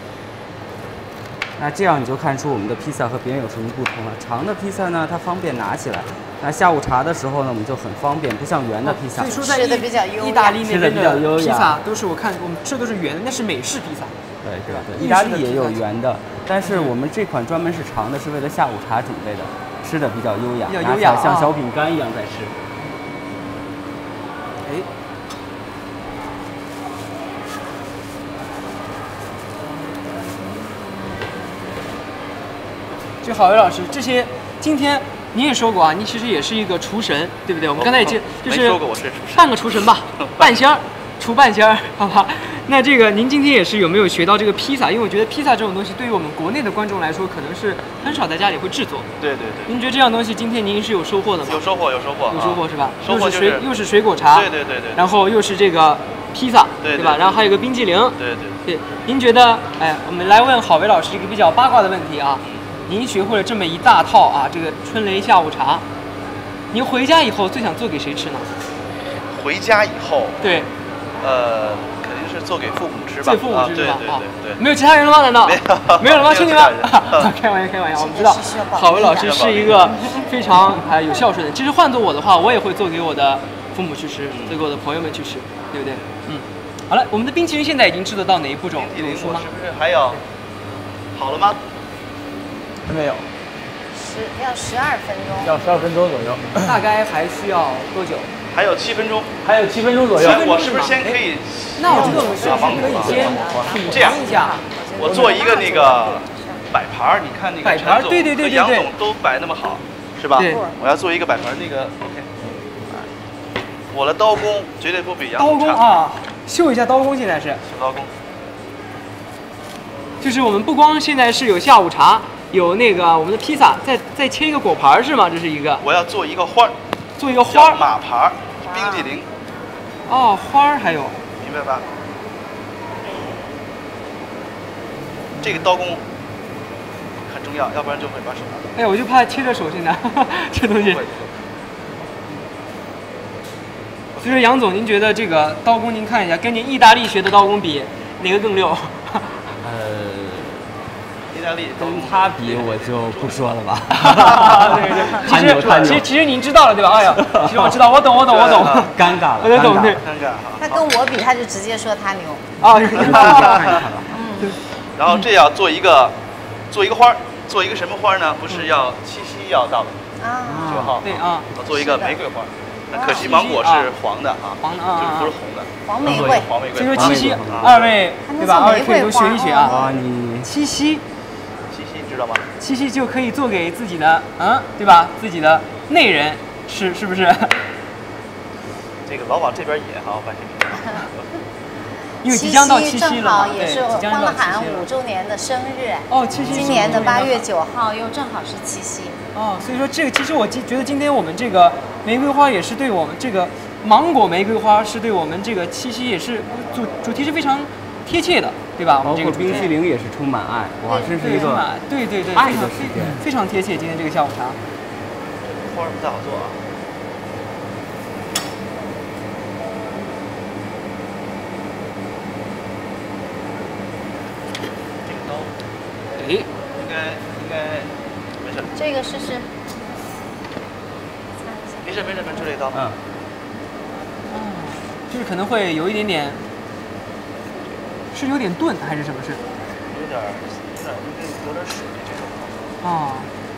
那这样你就看出我们的披萨和别人有什么不同了。长的披萨呢，它方便拿起来；那下午茶的时候呢，我们就很方便，不像圆的披萨。 所以说在意大利那边的披萨都是我们吃的都是圆的，那是美式披萨。 对，意大利也有圆的， 但是我们这款专门是长的，是为了下午茶准备的，吃的比较优雅， 比较优雅， 像小饼干一样在吃。 哎，就郝伟老师，这些今天你也说过啊，你其实也是一个厨神，对不对？我们刚才已经就是半个厨神吧，半仙儿，厨半仙儿，好吧？那这个您今天也是有没有学到这个披萨？因为我觉得披萨这种东西对于我们国内的观众来说，可能是很少在家里会制作。 对对对。 您觉得这样东西今天您是有收获的吗？ 有收获，有收获， 有收获是吧？ 收获就是又是水果茶， 对对对对。 然后又是这个披萨，对吧？然后还有个冰激凌， 对对对。您觉得，哎，我们来问郝伟老师一个比较八卦的问题啊。您学会了这么一大套啊，这个春雷下午茶，您回家以后最想做给谁吃呢？ 回家以后， 对， 肯定是做给父母吃吧。 做父母吃是吧？ 对。 没有其他人了吗？难道没有了吗？兄弟们，开玩笑，开玩笑。我们知道郝伟老师是一个非常有孝顺的。其实换做我的话，我也会做给我的父母去吃，做给我的朋友们去吃，对不对？嗯。好了，我们的冰淇淋现在已经制作到哪一步骤？ 冰淇淋我是不是还要好了吗？ 没有要12分钟， 要12分钟左右。 大概还需要多久？ 还有7分钟， 还有7分钟左右。 我是不是先可以？ 那我觉得我们是可以先这样一下。 我做一个那个摆盘，你看那个摆盘，对对对对对， 杨总都摆那么好，是吧？ 对。 我要做一个摆盘，那个 OK。我的刀工绝对不比杨总差。 刀工啊，秀一下刀工，现在是。 秀刀工。 就是我们不光现在是有下午茶。有那个我们的披萨，再切一个果盘是吗？这是一个。 我要做一个花儿， 做一个花儿。 马盘，冰激凌。 哦，花儿还有。 明白吧？这个刀工很重要，要不然就会把手拿到。 哎呀，我就怕切着手现在这东西。所以说，杨总，您觉得这个刀工，您看一下，跟您意大利学的刀工比，哪个更溜？ 意大利跟他比我就不说了吧。 对，其实您知道了对吧？哎呀，其实我知道，我懂。 尴尬了， 我懂，对， 尴尬哈。 他跟我比，他就直接说他牛。 啊， 然后这要做一个花儿，做一个什么花呢？不是要七夕要到了9号， 对啊， 我做一个玫瑰花。那可惜芒果是黄的啊， 黄的啊， 就是不是红的。 黄玫瑰。 黄玫瑰。 所以说七夕，二位对吧？二位可以都学一学啊。 你七夕知道吗？ 七夕就可以做给自己的，对吧？自己的内人吃，是不是？ 这个老往这边引哈，我发现。 因为即将到七夕了， 正好也是欢乐海岸5周年的生日。 哦，七夕。 今年的8月9号又正好是七夕。 哦，所以说这个其实我觉得今天我们这个玫瑰花也是对我们这个芒果玫瑰花是对我们这个七夕也是主题是非常贴切的，对吧？ 包括冰淇淋也是充满爱，哇，这是一个对爱的时间， 非常贴切。今天这个下午茶， 花不太好做啊。这个刀，应该没事。 这个试试。 没事，就这一刀。 就是可能会有一点点。是有点钝还是什么事？ 有点水这种。 啊，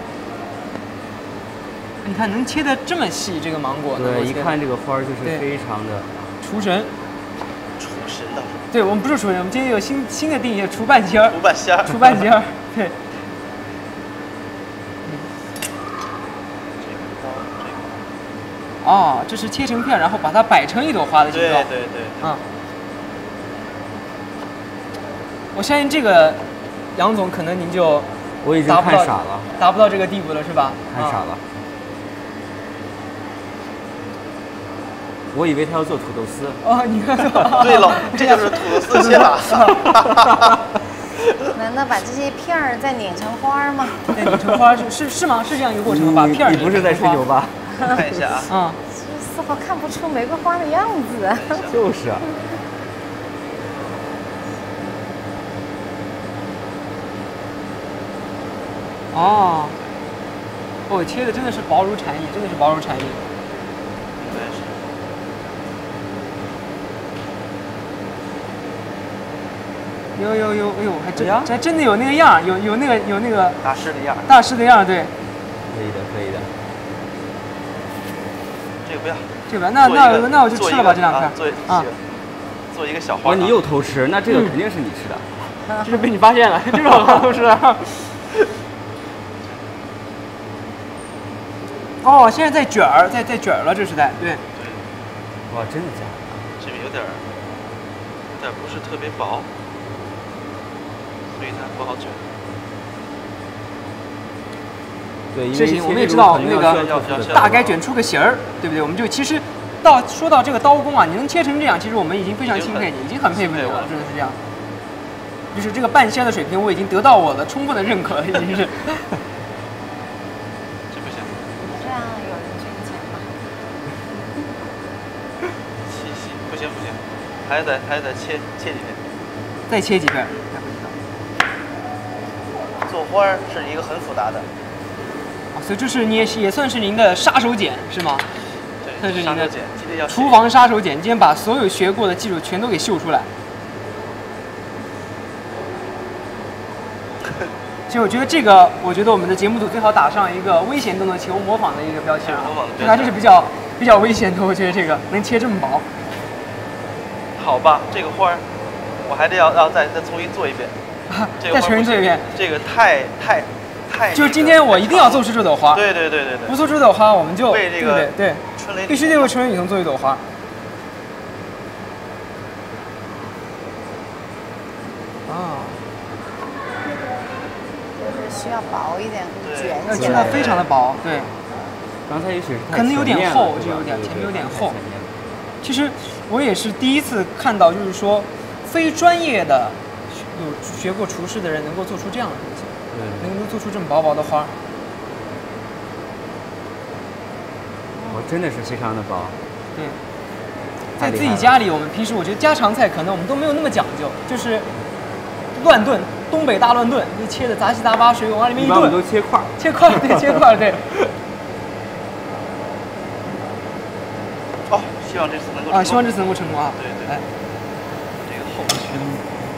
你看能切得这么细，这个芒果。 对，一看这个花就是非常的厨神。 厨神的。 对，我们不是厨神，我们今天有新的定义，厨半仙儿。 厨半仙儿。 厨半仙儿，对。哦，这是切成片，然后把它摆成一朵花的形状。 对。 我相信这个，杨总可能您就我已经看傻了， 达不到这个地步了，是吧？ 看傻了。我以为他要做土豆丝。 哦，你看。 对了，这就是土豆丝切法。 难道把这些片儿再拧成花吗？ 再拧成花是吗？是这样一个过程，把片儿。 你不是在吹牛吧？ 看一下啊。 丝毫看不出玫瑰花的样子。 就是啊。 哦，切的真的是薄如蝉翼，真的是薄如蝉翼。 有，哎呦，还真的有那个样，有那个大师的样。 大师的样，对。 可以的，可以的。 这个不要。 这个那我就吃了吧，这两块。 做一个小花。 你又偷吃，那这个肯定是你吃的。 这是被你发现了，这是我刚偷吃的。哦，现在在卷儿，在卷儿了，这是在对。 哇，真的假的？ 这个有点不是特别薄，所以它不好卷。 对， 这行我们也知道那个大概卷出个形儿，对不对？我们就其实说到这个刀工啊，你能切成这样，其实我们已经非常钦佩你，已经很佩服你了，真的是这样。就是这个半仙的水平，我已经得到我的充分的认可了，已经是。 这不行。 这样有人捐钱吗？ 细，不行，还得切几片。 再切几片。 做花是一个很复杂的。 所以这是也算是您的杀手锏是吗？ 对， 算是您的厨房杀手锏。今天把所有学过的技术全都给秀出来。其实我觉得我们的节目组最好打上一个危险动作求模仿的一个标签啊，对吧？这是比较危险的，我觉得这个能切这么薄。 好吧，这个花我还得要再重新做一遍。 再重新做一遍。 这个太。 就是今天我一定要做出这朵花。 对。 不做出这朵花，我们就为这个对，必须得为春雷女童做一朵花。啊。 就是需要薄一点，卷要起来。 切得非常的薄，对。 刚才也许是可能有点厚，就有点前面有点厚。其实我也是第一次看到，就是说非专业的有学过厨师的人能够做出这样的东西。能够做出这么薄的花， 真的是非常的薄。 对，在自己家里，我们平时我觉得家常菜可能我们都没有那么讲究，就是乱炖，东北大乱炖，你切的杂七杂八，水往里面一炖， 都切块， 切块，对。 哦，希望这次能够成功。 希望这次能够成功啊！ 对，这个后去了。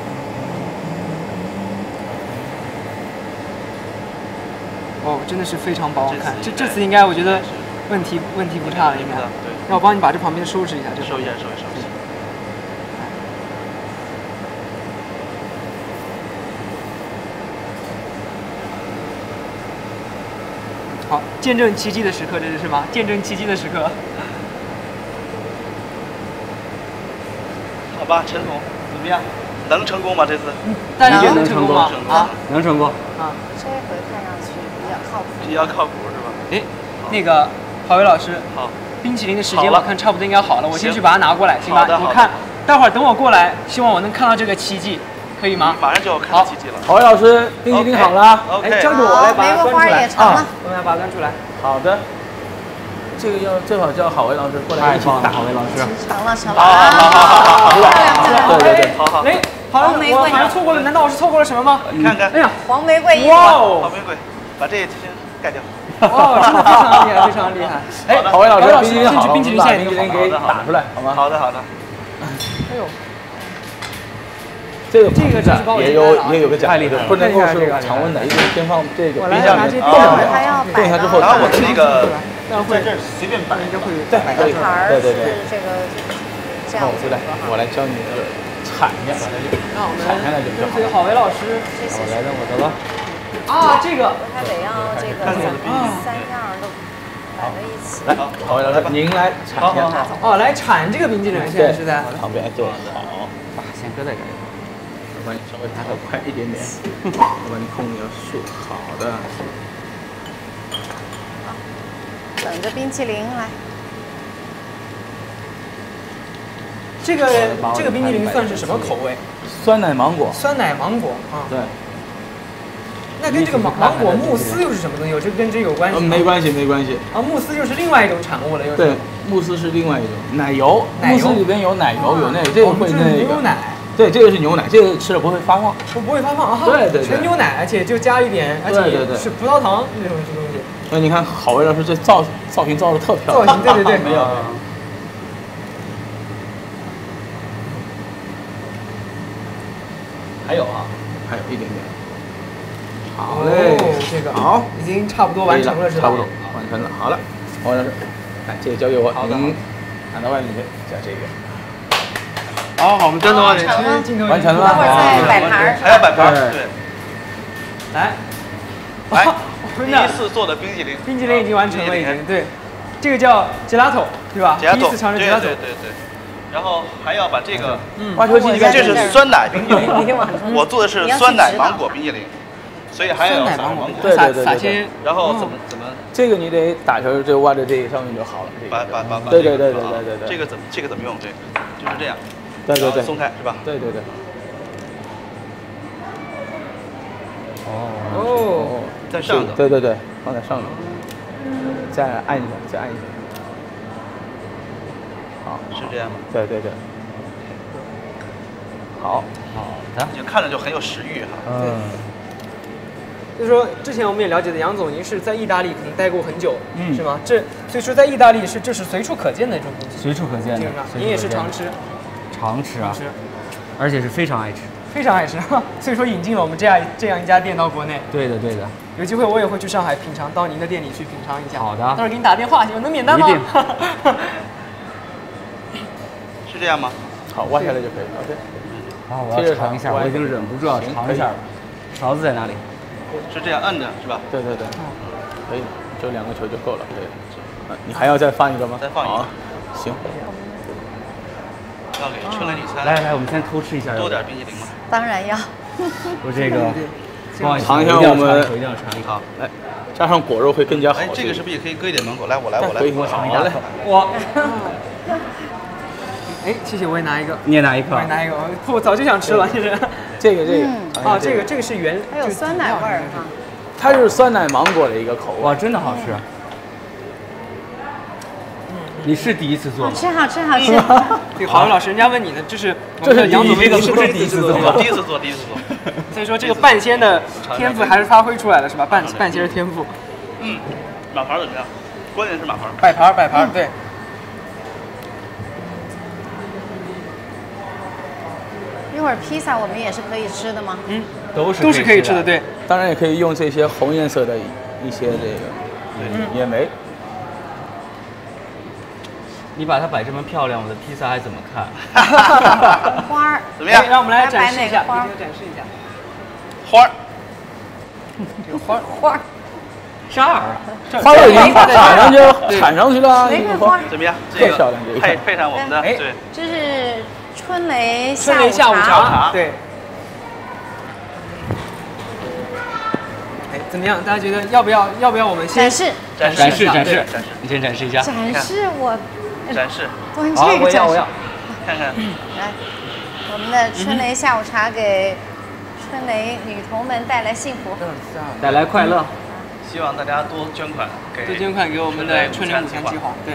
哦，真的是非常薄，看这次应该我觉得问题不差了，应该。对。让我帮你把这旁边收拾一下， 收一下。 好，见证奇迹的时刻，这是吗？见证奇迹的时刻。 好吧，陈总，怎么样？能成功吗？这次？ 大家觉得能成功吗？ 啊，能成功。 啊，这回看上去比较靠谱。 比较靠谱是吧？ 哎，那个郝伟老师， 好， 冰淇淋的时间我看差不多应该好了，我先去把它拿过来，行吧？ 我看，待会儿等我过来，希望我能看到这个奇迹，可以吗？ 马上就要看到奇迹了。 郝伟老师，冰淇淋好了。 哎，交给我来把它端出来啊！ 我来把它端出来。 好的。这个要最好叫郝伟老师过来一起打。 郝伟老师， 成了。 好， 对。 好，哎，好，我好像错过了，难道我是错过了什么吗？ 你看看， 哎呀， 黄玫瑰， 哇哦，黄玫瑰，把这些盖掉。 哦，真的非常厉害，非常厉害。 哎，郝伟老师， 冰淇淋现在给打出来，好吗？ 好的。 哎呦， 这个也有个奖励，不能够是常温的，一定先放这个冰箱里冻下之后， 然后我的那个在这儿随便摆，应该会摆个盘儿，对，这个这样。 我来教你铲一下，铲下来就比较好。 这个郝伟老师， 我来，我得了。 啊，这个还得要这个3样都摆在一起。 来，郝伟老师，您来铲一下。 哦，来铲这个冰激凌，现在是在旁边，对，好， 先搁在这儿。 我帮你稍微拿得快一点点，我把你控制要竖，好的。 等着冰淇淋来。 这个冰淇淋算是什么口味？ 酸奶芒果。 酸奶芒果啊。 对。 那跟这个芒果慕斯又是什么东西？这跟这有关系吗？ 没关系，没关系。 啊，慕斯又是另外一种产物了，又是。 对，慕斯是另外一种奶油，慕斯里边有奶油，有那个，这个会那个。 牛奶。 对，这个是牛奶，这个吃了不会发胖。 不会发胖啊。 对。 全牛奶，而且就加一点，而且是葡萄糖那种东西。 所以你看，郝伟老师这造型造的特漂亮。造型，对。 没有。 还有啊，还有一点点。好嘞， 这个好， 已经差不多完成了，是吧？ 差不多完成了。好了，王老师，来，这个交给我，您拿到外面去，加这个。 好，我们端到外面， 完成了镜头完成了待会儿再摆盘儿。 还要摆盘，对。 来， 第一次做的冰激凌， 冰激凌已经完成了，已经对，这个叫 gelato 对吧？第一次尝试 gelato， 对。然后还要把这个， 挖球机里面这是酸奶冰激凌， 嗯我做的是酸奶芒果冰激凌，所以还要撒芒果， 对， 撒些， 然后怎么？ 这个你得打球就挖在这个上面就好了。 把对， 这个怎么用？这个就是这样， 对， 松开是吧？ 对。 哦， 在上头， 对，放在上头，再按一下，好， 是这样吗？ 对，好的， 就看着就很有食欲哈。 就是说，之前我们也了解的杨总，您是在意大利可能待过很久，是吗？所以说在意大利这是随处可见的这种东西， 随处可见的。 您也是常吃啊， 而且是非常爱吃， 非常爱吃，所以说引进了我们这样一家店到国内。 对的。 有机会我也会去上海品尝，到您的店里去品尝一下。 好的， 到时候给你打电话，能免单吗？ 一定。 是这样吗？ 好，挖下来就可以。OK。 好，我要尝一下，我已经忍不住要尝一下了。勺子在哪里？ 是这样摁着是吧？ 对，可以，就2个球就够了。对，你还要再放一个吗？ 再放一个。 行。 要给春雷女餐。 来，我们先偷吃一下。 多点冰激凌吗？ 当然要。 我这个， 尝一下我们， 一定要尝一好， 来，加上果肉会更加好。 这个是不是也可以搁一点芒果？来，我来。 可以，我尝一大口。 谢谢，我也拿一个。 你也拿一颗。 我也拿一个，我早就想吃了，其实。 这个。 这个是原， 还有酸奶味儿哈。 它是酸奶芒果的一个口味， 哇，真的好吃。你是第一次做吗？ 好吃。 对，郝伟老师，人家问你呢，这是杨总，这个不是第一次做吗？ 第一次做。 所以说这个半仙的天赋还是发挥出来了，是吧？半仙的天赋。 马盘怎么样？关键是马盘。 摆盘，对。 一会儿披萨我们也是可以吃的吗？ 都是可以吃的，对。 当然也可以用这些红颜色的一些这个野莓。 你把它摆这么漂亮，我的披萨还怎么看？ 花儿怎么样？ 让我们来展示一下， 花儿展示一下。 花儿， 这个花儿， 啥玩意儿？ 花儿已经铲上去了。 玫瑰花怎么样？ 特漂亮，这个配上我们的对。 这是春雷下午茶，对。怎么样？大家觉得要不要我们先展示？ 你先展示一下。 展示。 好，我要。 看看。 来，我们的春雷下午茶给春雷女童们带来幸福， 带来快乐。 希望大家多捐款给我们的春雷午餐计划。对。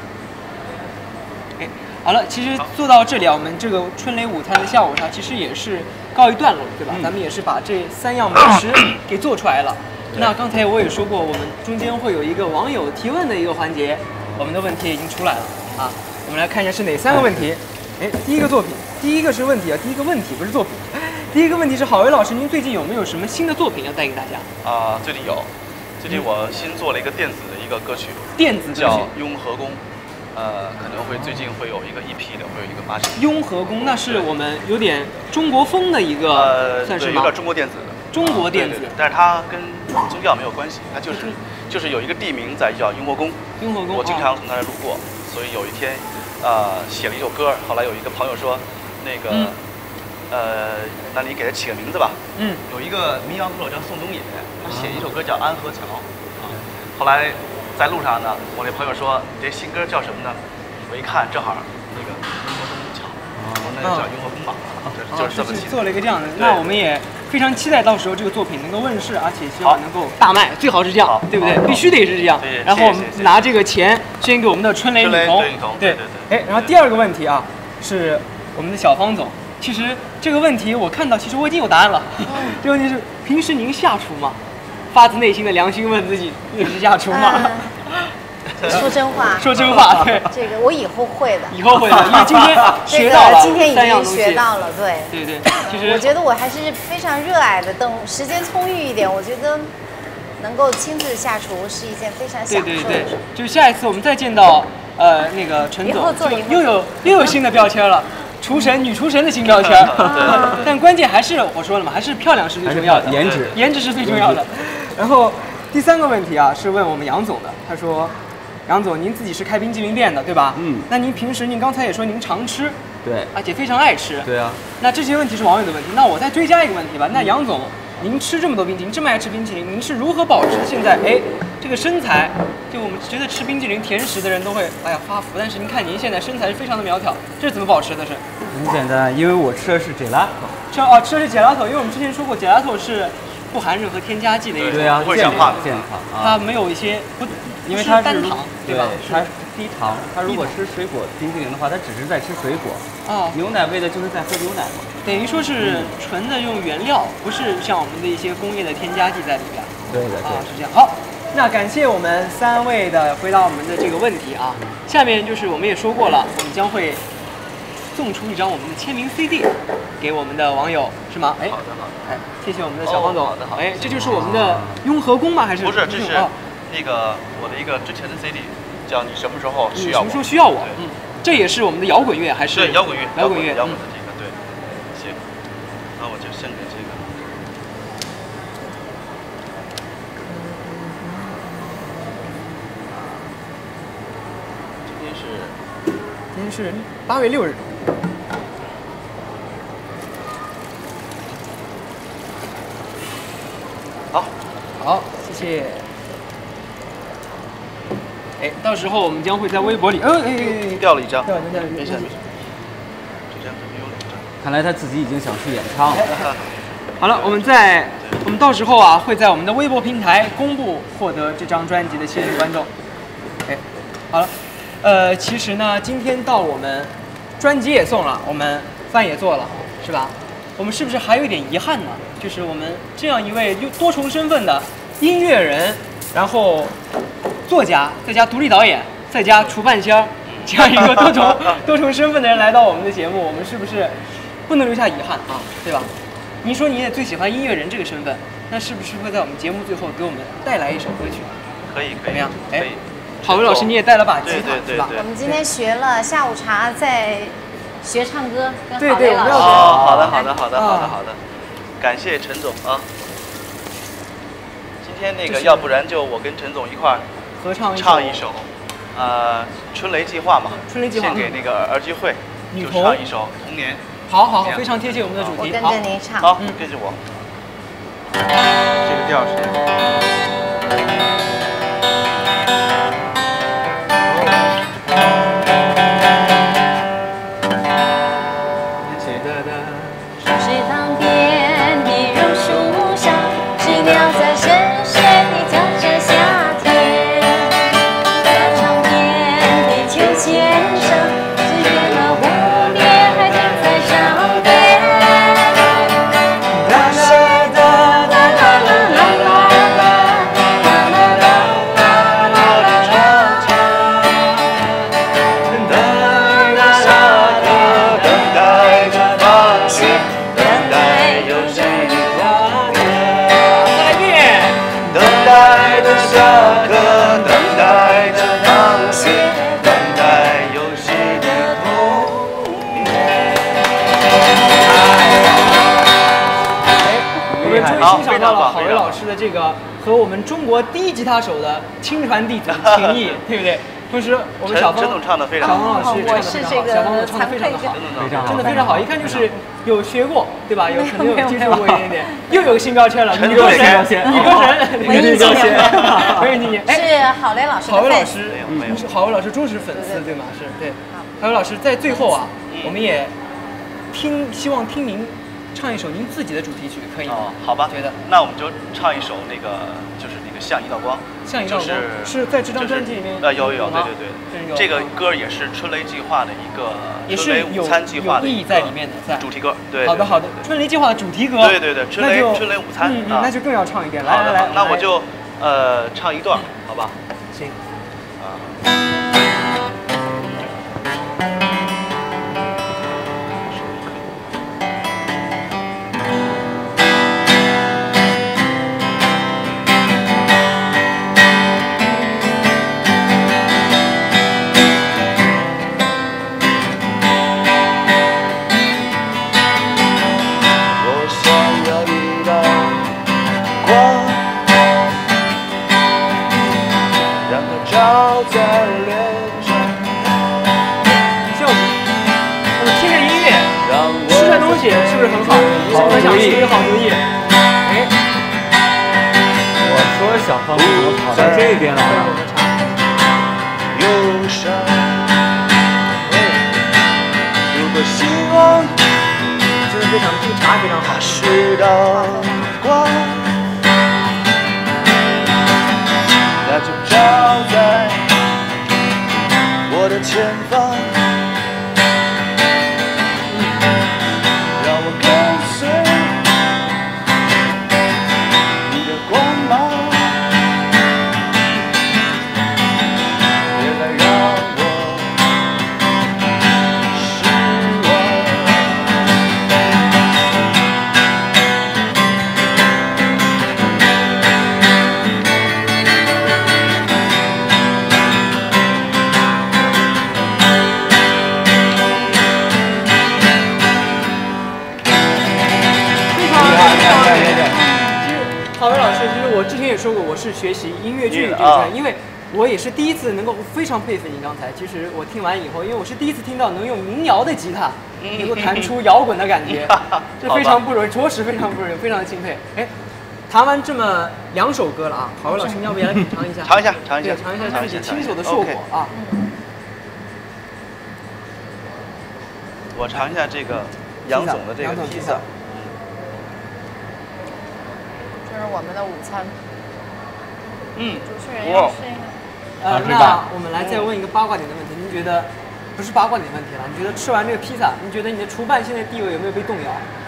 好了，其实做到这里啊，我们这个春雷午餐的下午茶其实也是告一段落，对吧？咱们也是把这3样美食给做出来了。那刚才我也说过，我们中间会有一个网友提问的一个环节，我们的问题已经出来了啊。我们来看一下是哪3个问题。第一个作品，第一个是问题啊，第一个问题不是作品。第一个问题是郝伟老师，您最近有没有什么新的作品要带给大家？ 最近有，最近我新做了一个电子的一个歌曲， 叫 《雍和宫》。可能会最近会有一个EP的，会有一个发行。雍和宫，那是我们有点中国风的一个，算是吗？ 有点中国电子的。 中国电子， 但是它跟宗教没有关系，它就是有一个地名在叫雍和宫。 雍和宫， 我经常从那儿路过，所以有一天，写了一首歌。后来有一个朋友说，那个，那你给他起个名字吧。有一个民谣歌手叫宋冬野，他写一首歌叫《安河桥》。后来。在路上呢，我那朋友说：“你这新歌叫什么呢？”我一看，正好那个雍和宫桥，我那就叫雍和宫吧，就是这么起。 做了一个这样的，那我们也非常期待到时候这个作品能够问世，而且希望能够大卖，最好是这样，对不对？必须得是这样。然后我们拿这个钱捐给我们的春雷女童。对。然后第二个问题啊，是我们的小方总。其实这个问题我看到，其实我已经有答案了。这个问题是：平时您下厨吗？发自内心的良心问自己，你是下厨吗？ 说真话， 说真话，对， 这个我以后会的， 以后会的，因为今天学到了， 今天已经学到了，对， 对对，其实我觉得我还是非常热爱的，等时间充裕一点，我觉得能够亲自下厨是一件非常享受的事。 对，就下一次我们再见到那个陈总，又有新的标签了。厨神、女厨神的新标签，但关键还是我说了嘛，还是漂亮是最重要的，颜值是最重要的。然后第3个问题啊，是问我们杨总的，他说：“杨总，您自己是开冰激凌店的，对吧？那您平时您刚才也说您常吃， 对， 而且非常爱吃， 对啊。 那这些问题是网友的问题，那我再追加一个问题吧。那杨总，您吃这么多冰淇淋，这么爱吃冰淇淋，您是如何保持现在这个身材？就我们觉得吃冰淇淋甜食的人都会发福，但是您看您现在身材是非常的苗条，这是怎么保持的？是？ 很简单，因为我吃的是 gelato。 吃的是 gelato，因为我们之前说过 gelato 是不含任何添加剂的一种， 对啊， 不会氧化的， 健康啊。 它没有一些不， 因为它是单糖，对吧？ 它是低糖，它如果吃水果冰淇淋的话，它只是在吃水果。牛奶味的就是在喝牛奶嘛。 等于说是纯的用原料，不是像我们的一些工业的添加剂在里边。 对的， 是这样。好，那感谢我们3位的回答我们的这个问题啊。下面就是我们也说过了，我们将会送出一张我们的签名 CD 给我们的网友，是吗？ 好的。 谢谢我们的小方总。 好的。 这就是我们的雍和宫吗？还是不是？这是那个我的一个之前的 CD，叫你什么时候需要我？ 什么时候需要我？这也是我们的摇滚乐还是？ 对，摇滚乐。 摇滚的这个对。行，那我就献给这个。 今天是8月6日。好，谢谢。到时候我们将会在微博里， 掉了一张， 掉了， 没事。这张可能有2张。 看来他自己已经想去演唱。 好了，我们到时候会在我们的微博平台公布获得这张专辑的幸运观众。好了，其实呢，今天到我们专辑也送了，我们饭也做了，是吧？我们是不是还有一点遗憾呢？就是我们这样一位多重身份的音乐人，然后作家，再加独立导演，再加厨半仙儿，这样一个多重身份的人来到我们的节目，我们是不是不能留下遗憾啊？对吧？您说你也最喜欢音乐人这个身份，那是不是会在我们节目最后给我们带来一首歌曲？ 可以， 怎么样？ 可以。 郝伟老师，你也带了把吉他， 对是吧？ 我们今天学了下午茶，在学唱歌，跟郝磊老师。 好的。感谢陈总啊！今天那个，要不然就我跟陈总一块儿合唱一首，春雷计划嘛，献给那个儿居会，就唱一首《童年》。 好，非常贴切我们的主题。 我跟着您唱。 好，跟着我。这个调是。 欣赏到了郝伟老师的这个和我们中国第一吉他手的亲传弟子情谊，对不对？同时，我们陈总唱的非常好， 小王老师唱的非常好，小王总唱的非常的好，真的非常好，一看就是有学过，对吧？可能有接触过一点点，又有个新标签了，女歌神， 文艺青年， 文艺青年， 是郝磊老师， 郝伟老师，是郝伟老师忠实粉丝，对吗？是对。郝伟老师在最后我们也希望听您唱一首您自己的主题曲，可以吗？ 好吧， 觉得那我们就唱一首那个，就是那个像一道光。 像一道光是在这张专辑里面有，对，这个歌也是春雷计划的一个， 也是有意义在里面的，在主题歌。对， 好的，春雷计划的主题歌。 对，春雷午餐， 那就更要唱一遍。来， 那我就唱一段，好吧？ 行。 像我们听着音乐，吃的东西是不是很好？是不是想出一个好主意？哎， 我说小方怎么跑到这边来了？ 忧伤，如果希望真的非常，这个茶非常好。 是道光，那就照在我的前方，让我跟随你的光芒，别再让我失望。 郝伟老师，其实我之前也说过，我是学习音乐剧这个专业，因为我也是第一次能够非常佩服你刚才。其实我听完以后，因为我是第一次听到能用民谣的吉他能够弹出摇滚的感觉，这非常不容易，着实非常不容易，非常的钦佩。哎，弹完这么2首歌了啊，郝伟老师，你要不要来品尝一下？ 尝一下，尝一下， 对，尝一下自己亲手的硕果啊。 我尝一下这个杨总的这个披萨。 这是我们的午餐。主持人哇要适应。 那我们来再问一个八卦点的问题，您觉得不是八卦点的问题了？你觉得吃完这个披萨，你觉得你的厨伴现在地位有没有被动摇？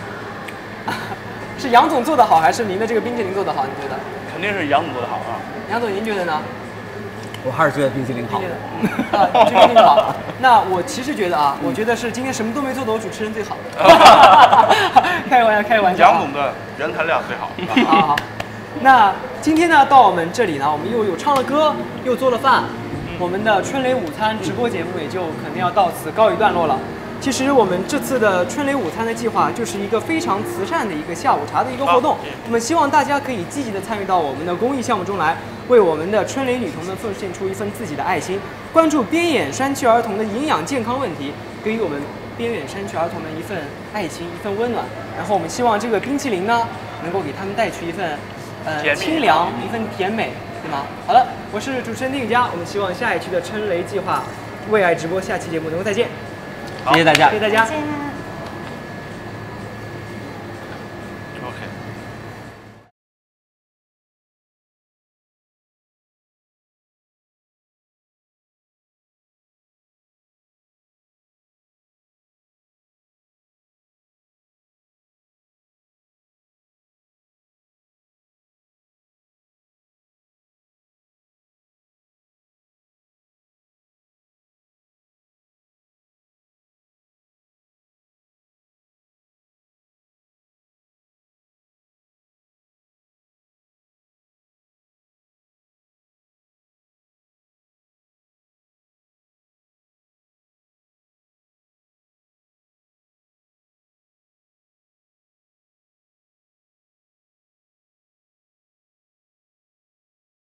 是杨总做的好，还是您的这个冰淇淋做的好？你觉得？ 肯定是杨总做的好啊。 杨总，您觉得呢？ 我还是觉得冰淇淋好。 这个冰好。那我其实觉得啊，我觉得是今天什么都没做的我主持人最好。开玩笑，开玩笑。 杨总的原材料最好。 好。那今天呢，到我们这里呢，我们又有唱了歌，又做了饭，我们的春雷午餐直播节目也就肯定要到此告一段落了。其实我们这次的春雷午餐的计划就是一个非常慈善的一个下午茶的一个活动，我们希望大家可以积极的参与到我们的公益项目中来，为我们的春雷女童们奉献出一份自己的爱心，关注边远山区儿童的营养健康问题，给予我们边远山区儿童们一份爱心，一份温暖。然后我们希望这个冰淇淋呢，能够给他们带去一份清凉，一份甜美，对吗？好了，我是主持人丁宇佳，我们希望下一期的春雷计划为爱直播下期节目能够再见。 谢谢大家， 谢谢大家。 再见。